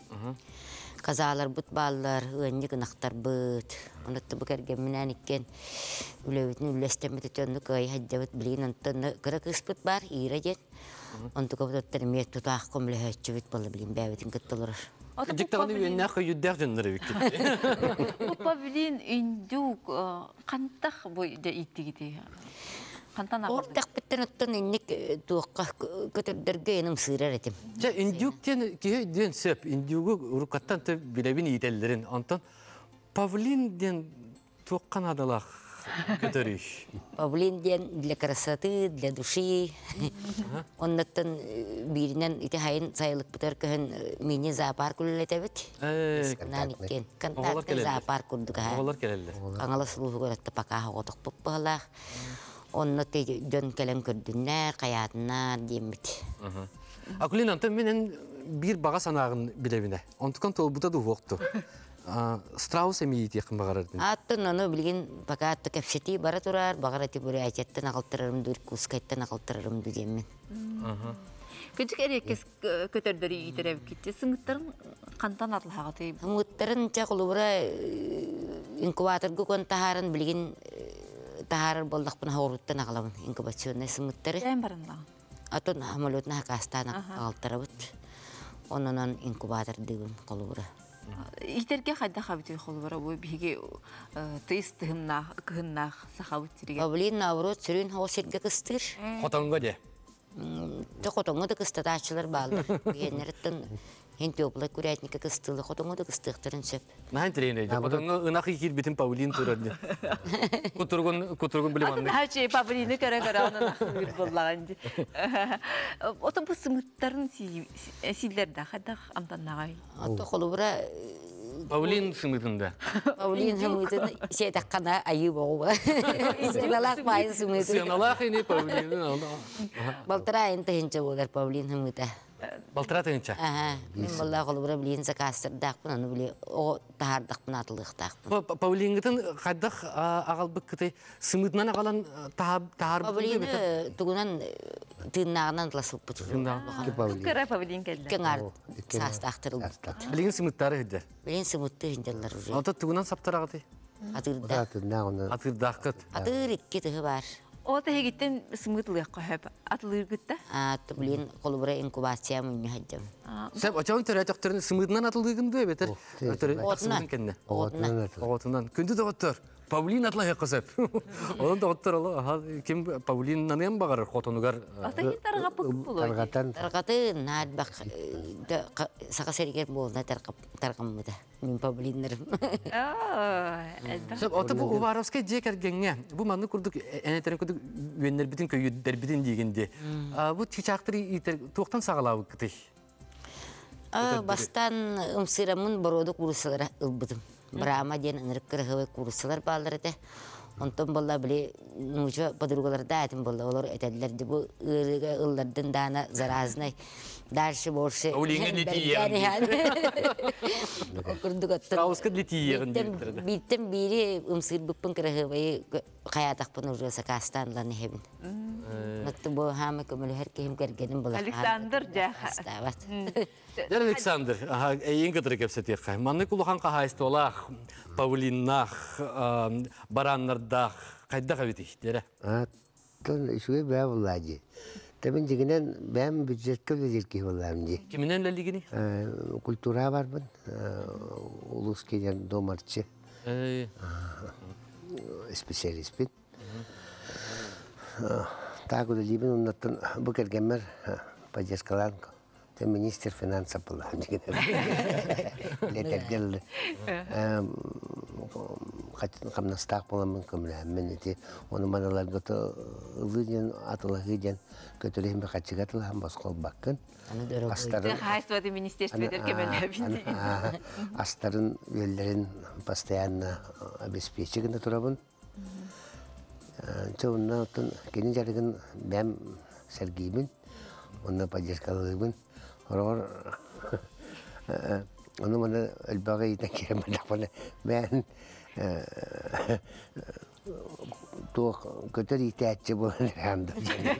Kazalar bit ballar, öğrenci gınaktar bit. Onu da bu kergeminen ikken ülevitini ülestemeti tönü köy haccavat bilin antonu kıra kıspıt bar iğrecek. Onu da kapıda termiyet tutaq komle haccavat balı bilin bevetin kıttalar. Cıktağını üyenler köyyüddер jönleri vikit. Bu pavlin induk kantaq bu itti gidi. Kantan ağırdı. Ortak bitten otton innik tuğqa kötürderge enim sığırar etim. Ja indukten ki den söp indugu urukattan te bilebin itellerin antan pavlin den tuqqan adalaq kötörüş. Pavlin diyen для красоты, для души. Ondan birinden iti hayın sayılık biter köhün mini zoopark ülletebit. Nanikken. Kantakta zoopark kurduk ha. Oğlar kelelle. Kanala suluğu görette pakaha otuk puppalar. Onunla dön kelen kördünler, kayatınlar diyemit. Akulin antan menen bir bağa sanağın bilebine. Ontukan tolbuta da uğuktu. Strauss emiyeti yakın bağırırdın. Attın onu bilgin pakaatı kepseti bara turar, bağırati buraya ayçetten akıltırarım dur, kuskaytten akıltırarım dur diyemin. Küçük erkek kötürdürü iterep gitti. Sınıtların kantan atlağı teyip. Sınıtların çakılı bura inkubatorgu kon taharan bilgin taharar boldak puna horuttan akalamın inkubasyonda sınıtları. Sen barınla. Atın hamalotna hakastan akıltırabıt. Onunla inkubator diyorum kolu bura. İterge hayda habiti kolvara bu bigi test hımnaq sahabut sirge. Pavlin navrot sürün o sirge kıstır. Xotonga de. Xotonga da kıstataçılar bağlı. Yenlerden Hint yoplay kuryatnika kıstılı, xotonga da kıstıqtırın söp. Nahin treyineydi. Xotonga ınaq ikir bitin pavlin turardı. Kuturgun bilim anlık. Her şey pavlini kara onun bir bollağınca. Otom bu sımıtların sillerde hayda amdan nağay. Atı kolu bura Pavlin sımıtında. Pavlin sımıtını şey takkana ayı boğu. Sığınalak bayı sımıtı. Sığınalak ini pavlin. Baltıra ente hince boğular pavlin sımıtı. Baltıra tığınca. Min vallahi kolu bura bilin sakastır dağpın onu bili o tahar dağpın atılıq dağpın. Pavlingitin haddaq ağalbık kıtay sımıtından ağalan tahar Pavlin tuğunan tığınağından lasılıp bıtır. Kara pavlin geldi. Kengar sasta aktırıldı. Bilgin sımıtları hıdder. Bilin sımıttı hinceler ucu. Ota tuğunan saptara qatay. Atırda. Atırdaq qıt. Atır ikki tığı var. O da gitten sımıtlık koyup atılır gitti. Bilin kolu bura inkubasiya münü hacım. Sen açağın törətəqtörün sımıtından atıldığında beter. Oğutuna. Oğutundan. Kündü de otur. Pavlin atla haqasap. Onun da otur ola. Kim Pavlin nanıyan bağırır xotonugar. Ata git tarqapı bulu. Tarqatı naad bak saqa seriger bolna tarqamıda. Min pavlinlerim. Sen ota bu Uvarovskaya jekergenge. Bu mandı kurduk enetlerin kurduk üyenler bitin köyyüdder bitin degende. Bu çiçaktırı iter toqtan sağalabı kıtı. Bastan ımsıramın borodu kurusalara ılbıdım. Brahma diyen ınırık kırığı kurusalar bağları da. Ondan bolla bile nucu padrugalar da etim bolla olur etellerdi bu ıllardan dana zarazına. Darşı borşı. Pavlin'in liti yeğen. Kurduk attım. Strauss'ka liti yeğen. Bittim biri ımsır bıppın kırığı ve kayatak pınırıyor sakastanlarını hepin. Nakti bu hama kömülü herkehim kergedim bolla. Alexander Jaha. Stavat. Der Alexander, en kadar kapsat yakay. Manne kuluhan kahayst olaq, Pavlinnaq, baranlardaq, qayda qabiti dere. Ton şuy be vallahi. Tabii jiginen ben büdjetke ödülki olalım diye. Kiminen lelligini? Kultura var mı? Ulus kejen domarçı. Spesialist bin. Tago da libin ondan bu kergemer pajeskalan. Te minister finansa polan jiginen. Leter geldi. Kaçın kamnastak polan kumlamen eti. Onu manalar götü ılıcan atıla hıcan götüreyim bir kaçı atıla ham baskol bakın. Astarın Хайствады министерстведер кемелебин. Astarın üyelerin постоянно обеспечигinde turabın. Çoğundan otun kendi jargın ben sergibin. Onunla pajeskalığımın. Onu bana elbağa yiten keremedik bana. Ben kötü ihtiyaççı bu hamdı.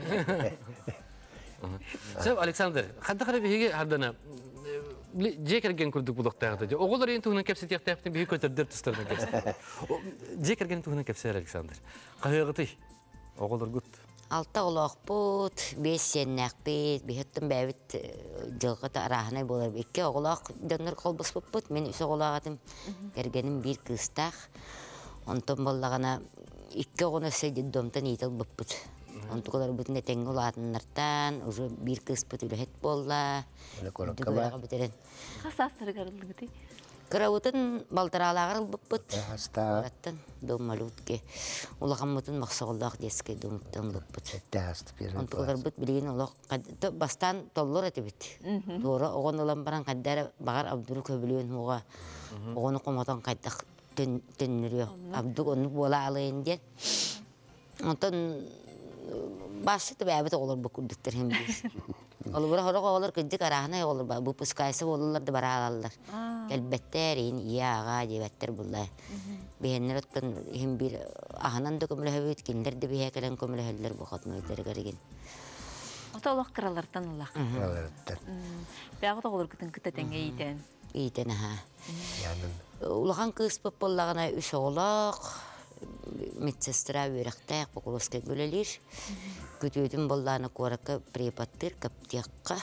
Sen Alexander, hadda kara bihi hardana jekergen kurduk bulukta. Oğullar en tuhunun kepsi tiyakta bihi kötürdür tıstarına kepsi. Jekergen tuhunun kepsi Alexander. Kahıyıgıtı. Oğullar gut. Alta olaq bud, 5 sennek bit, bihettim bäbit jılgıta arahanay bolar. İki oğlaq dönür kolbus bud, men üse oğlağadım. Gergenim bir kıstaq. Ondan bollağına iki oğuna seydi domtan ital bud. Ondan kadar bud neteng oğlağınlardan, uzu bir kıs bud ülehet bolla. Kasastırı karıldı gıdı. Kıravutun baltaralağır bud. Hasta. Attan domalut ki. Ulağamutun maqsağıllaq deske domtan bud. Hasta bir. Ondan kadar bud bilgin olaq. Bastan tollur eti bit. Doğru oğun olan baran kaddara bağır abduru köbülüyün oğa. Oğunu komatan kaddak tönürüyor. Abduk onu bola alayın diye. Ondan başlıkta bäbit olur bu kurduklar hem biz. Olur horak olur kıcık arahına olur bu pıskaysa olurlar da bara alarlar. Elbette in iya ağa diyebetter bullay. Behenler ottan hem bir ahanan da kömüle hevit kinler de bir hekelen kömüle heller bu katmayıtları garigin. Ota olaq kıralardan olaq. Bäğit olur gıtın kıta tenge iyiden. İyiden ha. Ulağan kız popollağına üç oğlaq. Медсестра верхтая покровская гулялиш. Күтүдүн болланы коракка препаттыр каптиякка.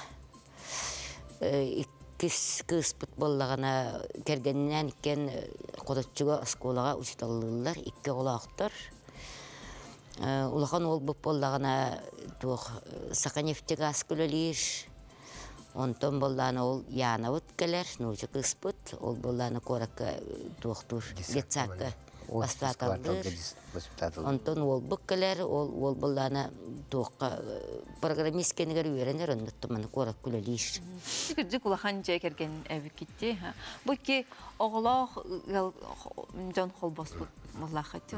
Иккис кыспыт боллагана кергеннен иккен кодотчуга осколага учталлылар, икки олактар. Улахан ол боллагана тух Саханефтег газ гулялиш. Онтон болланы ол янавыт келер, нучу кыспыт, ол болланы коракка тухтур детсакка. Воспиталдыр. Онтон ол бүккелер, ол болланы туаққа программист кенігер үйренер, оннытты маны қорак күлелейш. Жүк улахан жекерген әбі кетті. Бұл ке оғылақ жон қолбос боллақ әтті.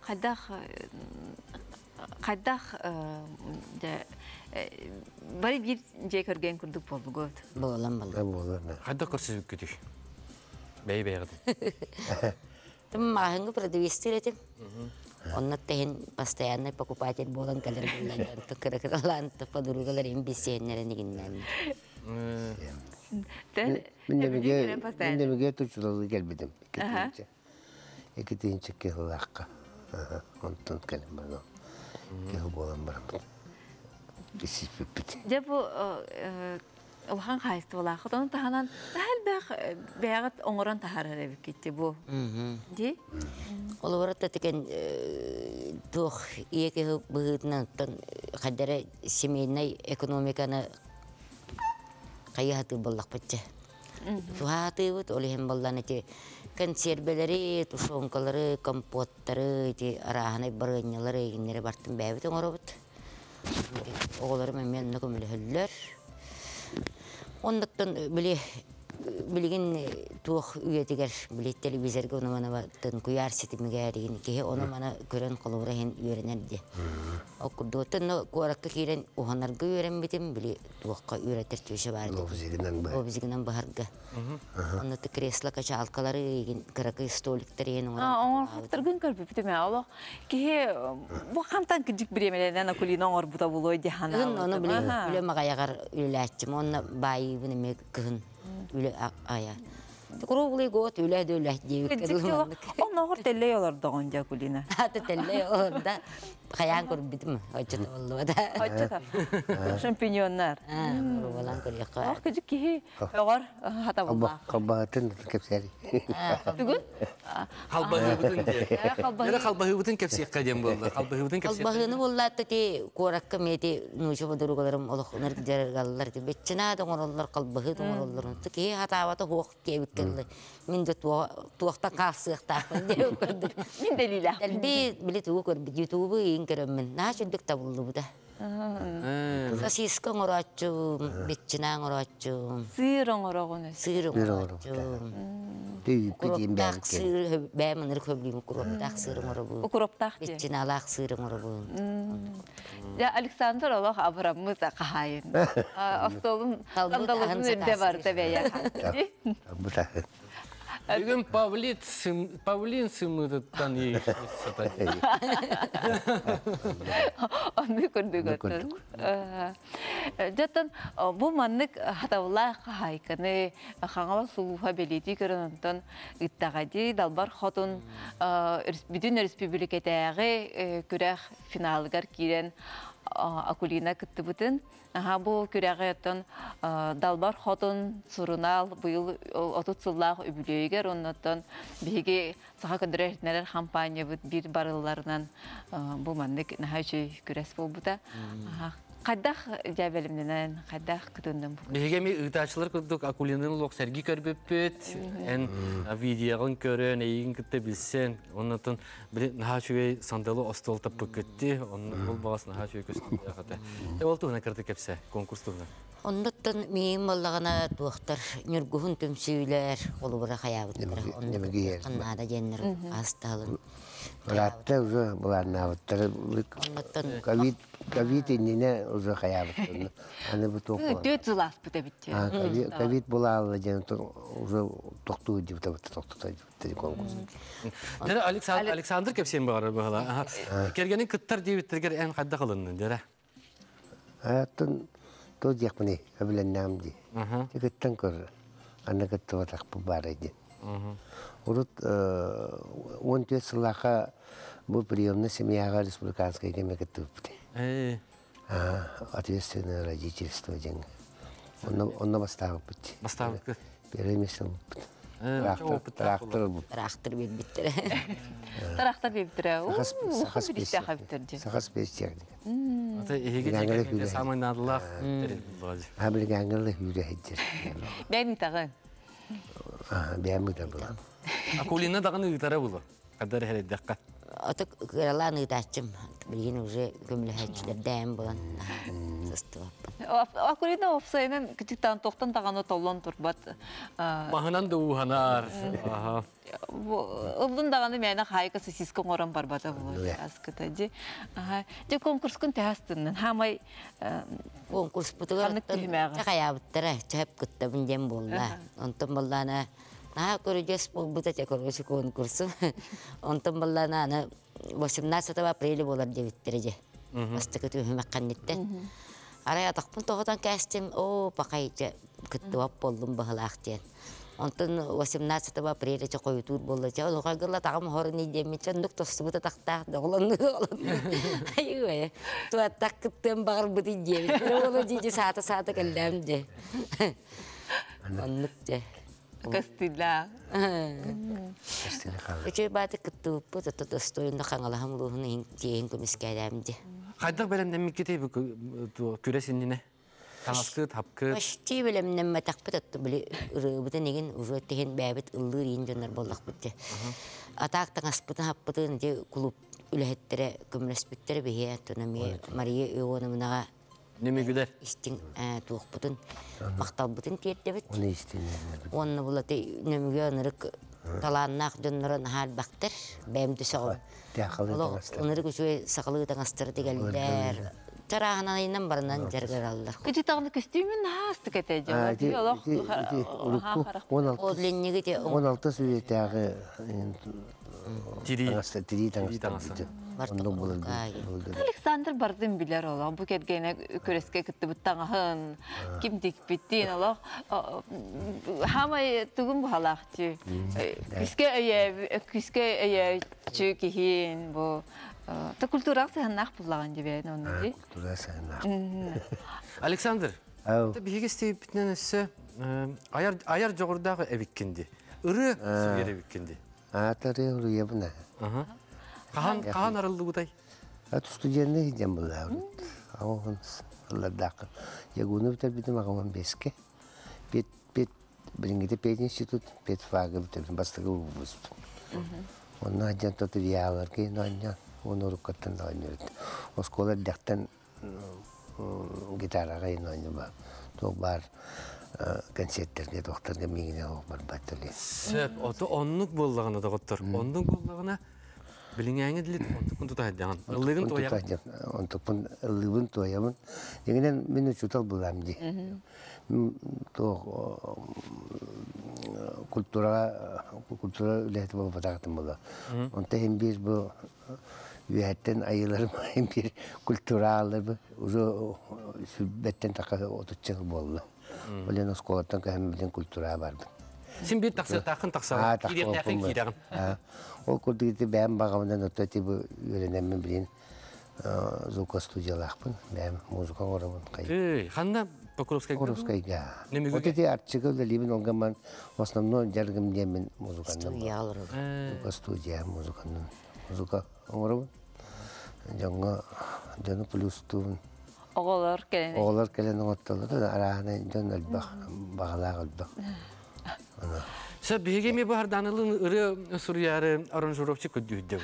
Қайдақ бары бір жекерген күрдік болу көд. Болам. Қайда көрсіз бүк кетік? Бәй бәйғады. Маханга продвистер этим. Он наттен постоянно покупатель болан калер болан. Кыркырланты подругалар им бесеннер нигиннен. Мендемеге тучулы келбедим. Экитинчи кыллакка. Онтон келем бана. Кел болан барам. Бисиппит. Жабу Улахан хайсты болақы, оны таханан бәғіт оңыран тахарар әбіп кетті бұл. Де? Ол баратта текен тух еке бұғытынан қадары семейный экономиканы қайығаты болақ бітті. Туғаты бұд, ол ем болдан әте консервелері, тушонкалары, компоттары, арағаны барғынялары егінлері бартын бәбіт оңыры бұд. Оғылары мен көмілі хүллер. Ondan bilgin tuğ üyetiger bilet televizörge onu bana batın kuyar setimi geldiğini ki onu bana gören kolora hen öğrenerdi. Okuduktan o kuarakka kiren ohanarga öğrenmedim bile tuğqa öğretir tüyse vardı. O bizginden baharga. Onu da kresla kaça alkaları egin kıraka stolikleri yen ona. Onlar haftırgın körpü bitme Allah ki bu kantan küçük bir yemelerden akulina onlar buta buluyor dihana. Onu bile magayagar üleçim onu bayi bunu mekın. Üle aya. Kruğulu got üle de üle diye. Onlar telle yolar da onca kulina. Hatta telle orada Хаян көрбүдүм. Очото болду да. Очото. Шампиньоннар. Болан көрөккө. Ах, кыжык кихи огор хата булла. Қалбағатын кепсәрі. Бүгүн? Халбахыбытын де. Нера халбахыбытын кепсекка дем болды. Халбахыбытын кепсекка. Халбахыны боллатты те коракка мети нучу бодуругаларым олох нер жаргаллар те беччина да гороллар халбахы да гороллар. Ки хатавата хуак кебиткелли. Мин де туакта калсыкта деп көрдүк. Мин делиле. Элби билет уу көрбү ютубу ингереммен. Начулдук табылды да. Сосиска ngorачу, беччина ngorачу. Сырың орогоны. Сырың ngorачу. Куроптак сыр бәмінір көблеймі куроптак сырың орабы. Куроптак де. Бетчиналақ сырың орабы. Я Александр Олох Абрамы да қағайын. Остолын қандалығын өрде бар да бәйе қан. Бүгін павлин сымыдыттан ешсатады. Оны көрдік өттін. Жаттан, бұл маннық хатавыла қағайқыны қаңала сұлуға белеті көрін онтан ұттағады далбар қотын бүтін республикетәғі күрәқ финалығар кейден Акулина кітті бұтын. Бұл күрәғі өттін далбар қотын сұрынал бұйыл отут сыллағы үбілейгер, оннаттан бейге саға көндірі әртінәрер кампания бұд бір барыларынан бұл маңдық нәхәші күрәс бол бұта. Қайдақ жәбелімденен, қайдақ күтінден бұл. Бегеме ұйташылар күрдік Акулинын лоқ сәргі көрбеппет, ән видеоғын көрін, әйін күтті білсен, оннатын нәхәшіге сандалы остол таппы күтті, ол бағас нәхәшіге көстің яқыты. Ол тұғына кірді кәпсі, конкурс тұғына? Оннаттан мейін болағына туақтар нүргіхін түмсейлер, қолы бұра қаябыттыр. Қаннада женнер асталын. Ратта уже была навыттары. Ковид инне уже хаябыттыр. Аны бұт оқуа. Дөт зылас бұта бітті. Ковид была алла жен уже тоқтуы деп тоқтуы конкурс. Александр кәпсен бағары бағала. Кергенің күттар дейбіттіргер ән қадда қылынны, дәрі? Аттын тот яқпыны, көбіленнәм дей. Күттен көрі. Аны күтті батақ бұл бар еді. Урут 14 сылақа бұл приемны семьяға республиканская кеме күтті бұпты. Ответственное родительство женгі. Онна бастағы бұпты. Бастағы бұпты? Первый место бұпты. Трактор бұпты. Трактор бейбіттірі. Трактор бейбіттірі. Сақас бес техника. Егеге жекеменде самайнадылақ. Абілгі аңғырлы үйді әйдер. Бәймі тағы? Бәймі де бұла. Акулина дағын ұйтары бұлы. Қадар әреддіққа. Ата кыралан ыйтачым. Билген уже көмілі әйтшілер дәйім болан. Акулина опсайынан күтіктен тоқтан тағаны толон тұрбат. Мағынан да ұғанар. Ұлдың дағаны мәйіна қайқы сосиска оран барбата бұлы. Аскытады. Де конкурс күн тәстіннен. Хамай конкурс бұтығар қаябыттыра. Чәп күтті бүнден болды. Онтын болданы көрігес бұта чәкөргесі конкурсы. Онтын болданы 18 апреля болар дебіттірі. Басты күті өмек қаннеттен. Арай атақпын тоғыдан кәстім, пақайчы күтті бап болдым бағылақ ден. Онтын 18 апреля қойытур болды. Олға ғырла тағым хорын едеметші, нүк тосты бұта тақтақ доғыланды. Айы, туаттақ күттен бағыр бұты едемет. Олы дейді саты кәлдәм де. Онлық де. Кастыла. Өчөй баты күтті бұты тұтыстойында қаңалағым ұлығын кейін көмеске әдәм де. Қайдақ бәлемден меккетей күресініне? Таңасқы, тапқы? Почти бәлемден мәтақпыт өтті білі ұрыбыты неген ұжеттеген бәбіт ұллыр ең жонар болдақ бұтты. Атақ таңаспытын хаппытын де клуб үләхеттері көмірәспіттері бейе әттіні Мария Ионымынаға Неме күдер? Истин туық бұтын, мақтал бұтын тиетті біт. Оны истин. Оны бұлаты немеге онырық таланнақ жонларын хал бақтыр, бәмді соғым. Онырық үші сақылығы таңастыры дегелдер. Тарағынан айынан барынан жәргер алылар. Күті тағыны костюмін асты кәтәді. 16 сөйтәғы Тири таңастырды. Александр бардың білер ола. Бұ кәдгені көреске күтті бұттаңағын, кім дек біттен ола. Хамай түгін бұхалақты. Күске әйәчі кейін бұ Та культурак сыһыннах буллаган дебен оны ди. Культура сағынақ. Александр, Ау. бігесте бітінен өсі аяр жоғырдағы әбіккенді. Үрі сүгер әбіккенді. Атары ұрыя бұна. Қаған арылды бұдай? Ат студенті хиден бұла ұрыт. Ауғыныз. Алладақын. Ягуны бітер бітім ағаман беске. Бет бірінгеде пет институт, пет фагы бітер бастығы ұбыз. Оны адян тоты виялар кейін ойнан. Оны ұрыққаттан да ойнырды. Осколар дәқтен гитараға ен ойны бар. Тоқ бар концерттерге, тоқтарға меңіне оқ бар бәттілі. Сөп, оты онлық болдағына да ғоттыр. Онлық болдағына біліңәңі ділет онтықпын тұтайдаған. Ұлығын тояғын. Онтықпын ұлығын тояғын. Дегенен мен үчутал бұлам де. Культура үләті бұл батағытым бұла. Онта hem bir bu üyetten ayılarım hem bir kultura alır bu. Uzu sübbetten takı oturtacak bollu. Olen oskolattan hem bilen kultura vardı. Sen bir taqın taqsa, kiriyetnəqin kiriyəqin. O kurdu gitti ben bağımdan öteti bu öğrenemem bilen звука студиялақпын. Ben muzika oramın kayıp. Қанда Покровская? Покровская. Вот эти артчиков либин олгаман в основном жаргым демен музыканын. Студия музыканын. Музыка оңырабын. Жаңа плюстуын. Оғалар келен. Оғалар келен оңытталыр. Арағына жан әлбақ, бағалақ әлбақ. Сөп, бігеме бағарданылың ұры сұрыяры аранжировчы көддүйді.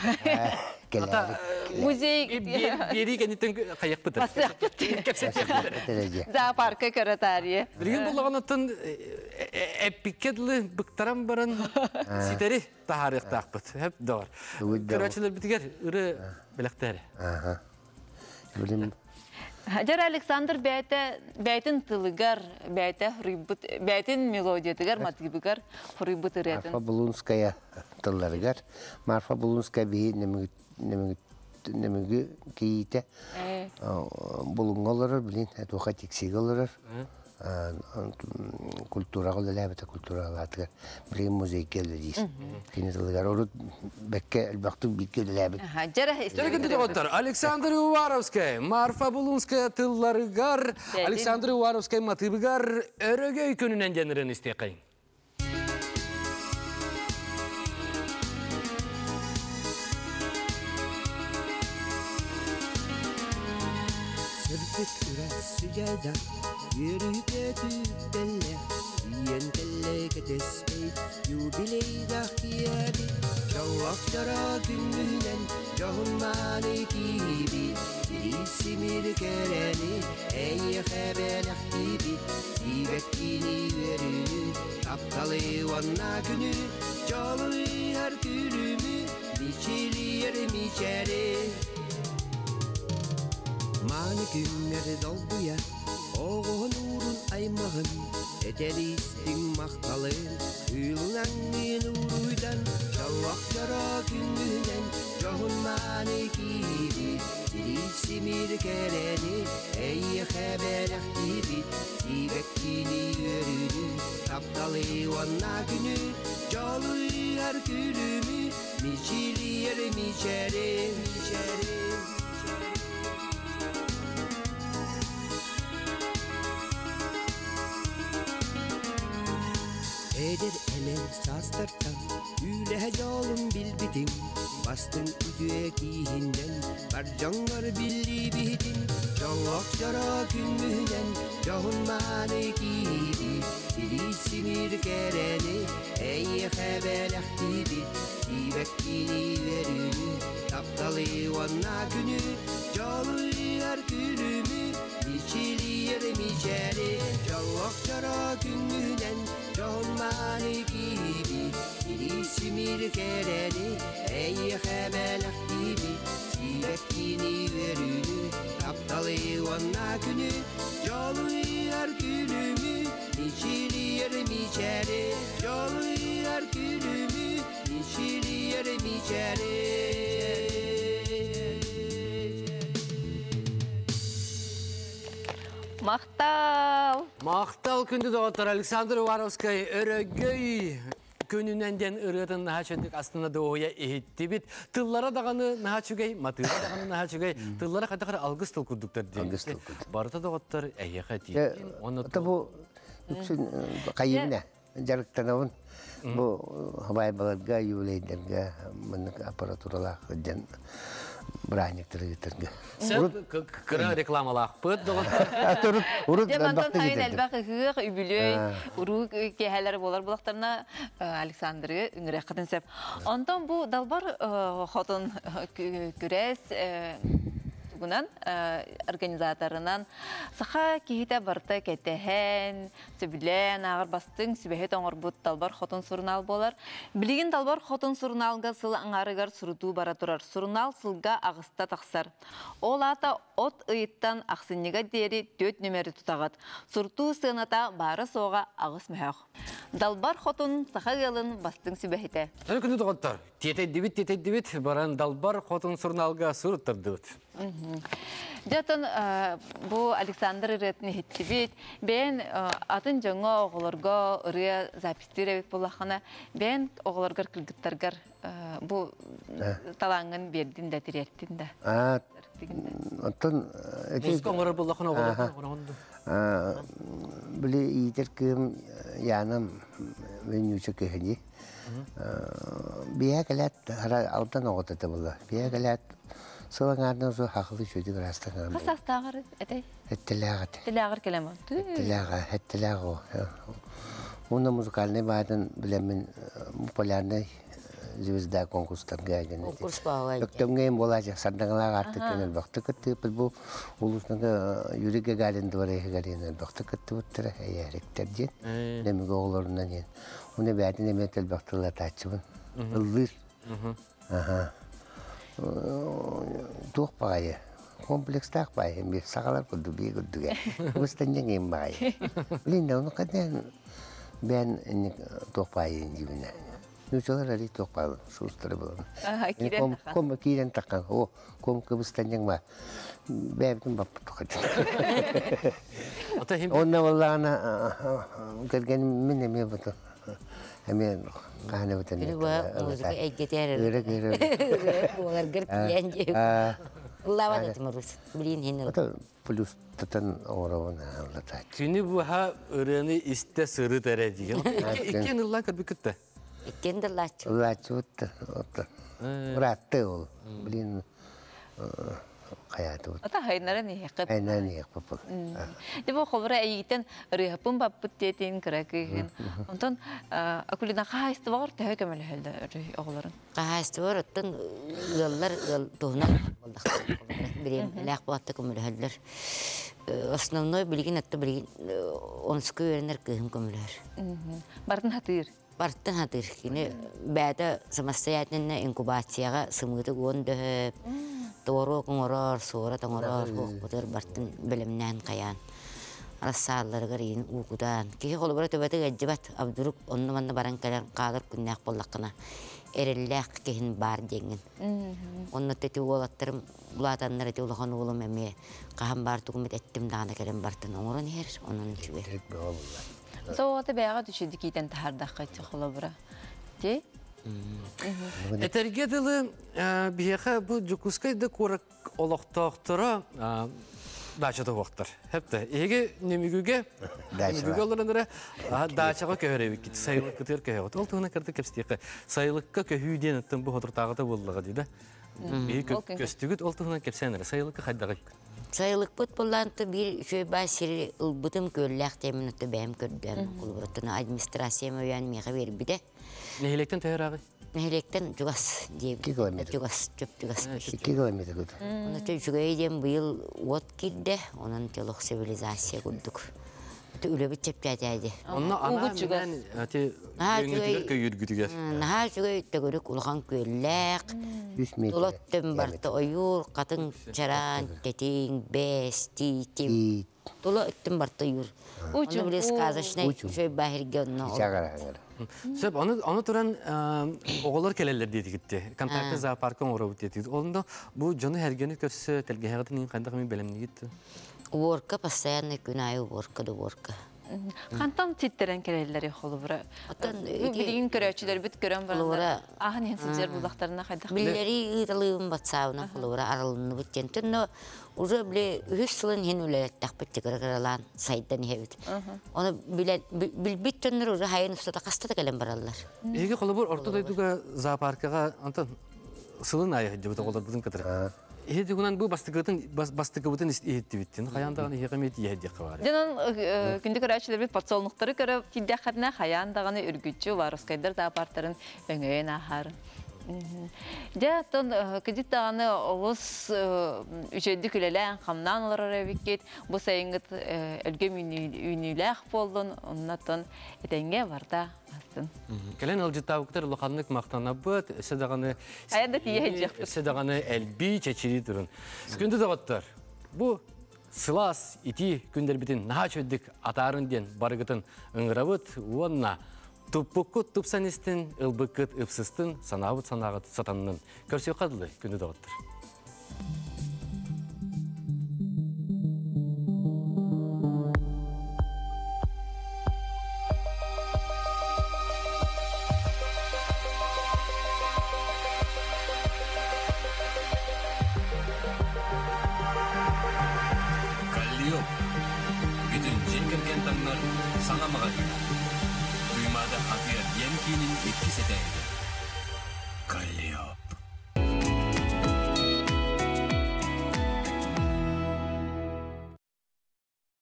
Музей бери кенеттен қаяқ бұтыр. Басық бұтыр. Зоопарка көретария. Білген болағанаттың әппіккедлі бұқтаран баран ситері тахарықтақ бұт. Әп дауар. Көрәтшілер бітігер ұры біліқтәрі. Жар Александр бәйтін тылыгар, бәйтін мелодиятыгар, матыбыгар, хұрыбыт үретін. Марфа Булунская тылларыгар. Марфа Булунская бейі немігі кейті. Бұлың оларыр, білін, әтуға тексек оларыр. Культура қолы ләбіті культура алатығар. Білген музей келді дейсін. Кені тылыгар. Оры бәкке әлбақтың бейт келді ләбіті. Жүргенді де ғоттар. Александр Уваровская, Марфа Булунская тылларыгар, Александр Уваровская матыбыгар өрігей күнінен жәнірін істеқайын. Sırtık üresi geldi, yürüde tübbelle, yiyen kelle ketespey, yubileydah kiyebi, çavak çara günlüğünen, cahun mani kibi, dilisimir kereni, eye xebelah kibi, sivekkini verünü, taptalı vanna günü, çalı her gülümü, miçili yerim içeri. Mani günleri dolduya, oğun uğrun aymağın, eteristin mahtalın, ülünen uğruydan, çalvak çara günlüğünen, cahun mani gibi, dilisimir kereni, eye xebelah gibi, sivekkini yörünü, taptalı vanna günü, çalı her gülümü, miçili yerim içeri. Eder hemen sastırtan, üle yolun bilbidin, bastın üdüye giyinden, barcanlar billi bidin, çalak çara günlüğünden, cahun mani gibi, dilisimir kereni, eye xebelah gibi, sivekkini verünü, taptalı vanna günü, çalı her gülümü, miçili yerim içeri, çalak çara günlüğünden, John mani gibi, dilisimir kereni, eye xebelah gibi, sivekkini verünü, taptalı vanna günü, çalı her gülümü, miçili yerim içeri, çalı her gülümü, miçili yerim içeri. Мақтал. Мақтал күнді доғаттар Александр Уваровская өрігей Könünden den ırıdın naha çöndük aslında da oya ehitti bit. Tıllara dağını naha çügey, matıra dağını naha çügey. Tıllara kadar algıs tıl kurduklar diye. Algıs tıl kurduk. Barıta da otlar eyyaka diye. Bu kayımne. Jarıktanavun. Bu havai balarga yulaylarga mınık aparaturalar hıcan branyakları getirge. Sen kıra reklamalar pıt doğru. Urut Dem ben ondan baktı hayın getirdim. elbaq hığı übülöy, uru keheler bolar bulaklarına Aleksandr'ı üngüre qıtın sep. Ondan bu dalbar xotun küres Bunun organizatorundan saha kihite barta ketehen, sübilen ağır bastın, sübehet oңор bут dalbar xotun surnal bolar. Bilgin dalbar xotun surnalga sıl аңарыгар surutu bara turar. Surnal sılga ağısta taqsar. Ol ata ot ıyıttan aqsınniga deri 4 numeri tutağat. Surtu sığınata bara soğa ağız mühaq. Dalbar xotun saha gelin bastın sübehete. Öyle күнді doğrular. Tete divit baran dalbar xotun surnalga surtırdı. Jatın bu Aleksandr Retni hittibit. Ben atın жаңа oğullarga ırıya zapistirevit bulaqana. Ben oğullarga kırgıtlargar bu talangın berdin de direttin de. Ondan Muska oңor bulaqana oğullarga. bili iyidir kım yanım ben yüksek ehli. Bir gelet hara aldan oğutadı bulla. Bir gelet Soğanlardan sonra haklı çocuk rastlanır. Kas astağır etey? Ettilagat. Ettilagar kelama. Ettilagat o. Onun müzikalini bazen bilemin popülerine звезда konkurslar geldi. Konkurs bağlı. Öktemgeyim olacak. Sardanlar artık genel baktı kıttı. Bu ulusunda yürüge galinde var eğer baktı kıttı buttıra eğeriklerce. Demek oğullarından yen. Onu verdi ne metal baktılar taçımın. Ildır. Aha. Tuh payı, kompleks tak payı, bir sakalar kudu bir kudu ya, mestinya ngem payı. Linda onu kadar ben ini tuh payı incimine. Nuçalar ari tuh payı, sustur bu. Kom kiren takkan, kom ke mestinya ngma, ben bapak tuh kadar. Onna vallana kergen minne mi betul, hemen. Kahane betul. Ini buat musik ejeter. Buat gertian je. Lawan itu merus. Beliin ini. Betul. Plus teten orang latar. Şimdi bu ha öğreni iste sırrı tereci. İki yıllar kadar bitti. İki yıllar laçı. Laçı betul. Beratte ol. Beliin hayatı. Ata haynara ne yakıp? Haynara ne yakıp. De bu xobra ayiten rihapun babut detin karakin. Ondan akulina kahist var te kemel halde oğulların. Kahist var ottan yıllar tuhna. Birim laqwatta kemel halder. Основной bilgin atta bilgin onskı öğrenir kıyım kemeler. Bartın hatır. Bartın hatır. Yine bada samasayatın inkubasiyaga sımıdı gonde. Doğru kongorar, sonra tangorar, hokudur bartın bilimden kayan. Rassalları garin ukudan. Ki kolubara tövbete gecbat abduruk onu manna baran kalan kalır kunnak bollakına. Erellek kihin bar dengin. Onu teti olatlarım ulatanlar eti ulakan oğlum eme kahan bar tukumet ettim dağına kelen bartın ongoran her onun çüve. Soğuğata beyağa düşürdük iten tahardakka kolubara. Ki? Etergedili biyaha bu Cukuskay'da korak olaqtaqtıra daçada vaqtlar. Hep de ege nemigüge olanlara daçaga köhörevik git. Sayılık kıtır köhöt. Ol tuğuna kırdı kepstiqe. Sayılıkka köhüden ettim bu hodur tağıda bollaga dedi. Köstügüt ol tuğuna kepsenere. Sayılıkka haydaga. Sayılık bot bollantı bir şöyle basiri ılbıtım göllek temin ötü benim gördüm. Kulübütünü administrasiyem öğrenmeye ver bir de. Nehilekten təhər ağı? Nehilekten Cugas diye. 2 kilometre. Çöp Cugas. 2 kilometre kudu. Onu Çugay'dan bu yıl ot girdi. Onun telok sivilizasya kurduk. Öyle bir çepçeydi. Onunla ana menen yöngütüler köyürgütüger. Naha Çugay'da görük ulğan göllek. 100 metre. Dolottum barda oyur, katın çaran, tetin, bes, titim. Dolu ettim barda oyur. Onu bile skazışına şöyle bahirge onunla. Söp, onu turan oğullar keleller dedi gitti. Kantarkı zooparkın uğrabıt dedi gitti. Onda bu canı hergeni kötüsü telgeheğatın in kandak mi belemni gitti. Уборка, постоянно күнай уборка. Қантан титтерен керелері холубыра. Оттан Билигин көрөчүлөр бүт көрөн Холубыра. барында. Ахын енсинжер булдактарына кайдак. Биллери ытылыгын батсауна холубыра аралыны бүттен. Төннө уже биле 3 сылын хен үлелеттак битти кыралан сайдан хебит. Оны билбит төннөр уже хайын устата кастата келен бараллар. Эге холобор ортодойдуга зоопаркага антон сылын аяк жебет олар бүтүн катыр. Эге гунан бу бастыгыбытын иститтибиттин. Каяндаган егемет ейди кабар. Жанан күндү көрөчүлөр бүт подсолнуктары көрөп тиддахатына хаяндаганы үргүчү вароскайдар зоопарктарын өңөйөн ахар. Ja, ton kedittağını olus üçüncü külelen kamdan olarak evkit bu sayınget ölgem ünlüler boldun ondan etenge var da aslında. Kelen alcıtavuklar lokanlık maqtanabıt sedagаны Ayanda tiyecek. Sedagаны elbi çeçili durun. Gündü dağıtlar. Bu Сылас ити күндер битин наха чөддік атарын ден барыгытын ыңыравыт уонна туппуккут тупсанистин ылбыккыт ыпсыстын санабыт санагыт сатаннын көрсө кадылы күндү дагыттыр. Sanamağa duymada akıya yemkinin etkisi değdi.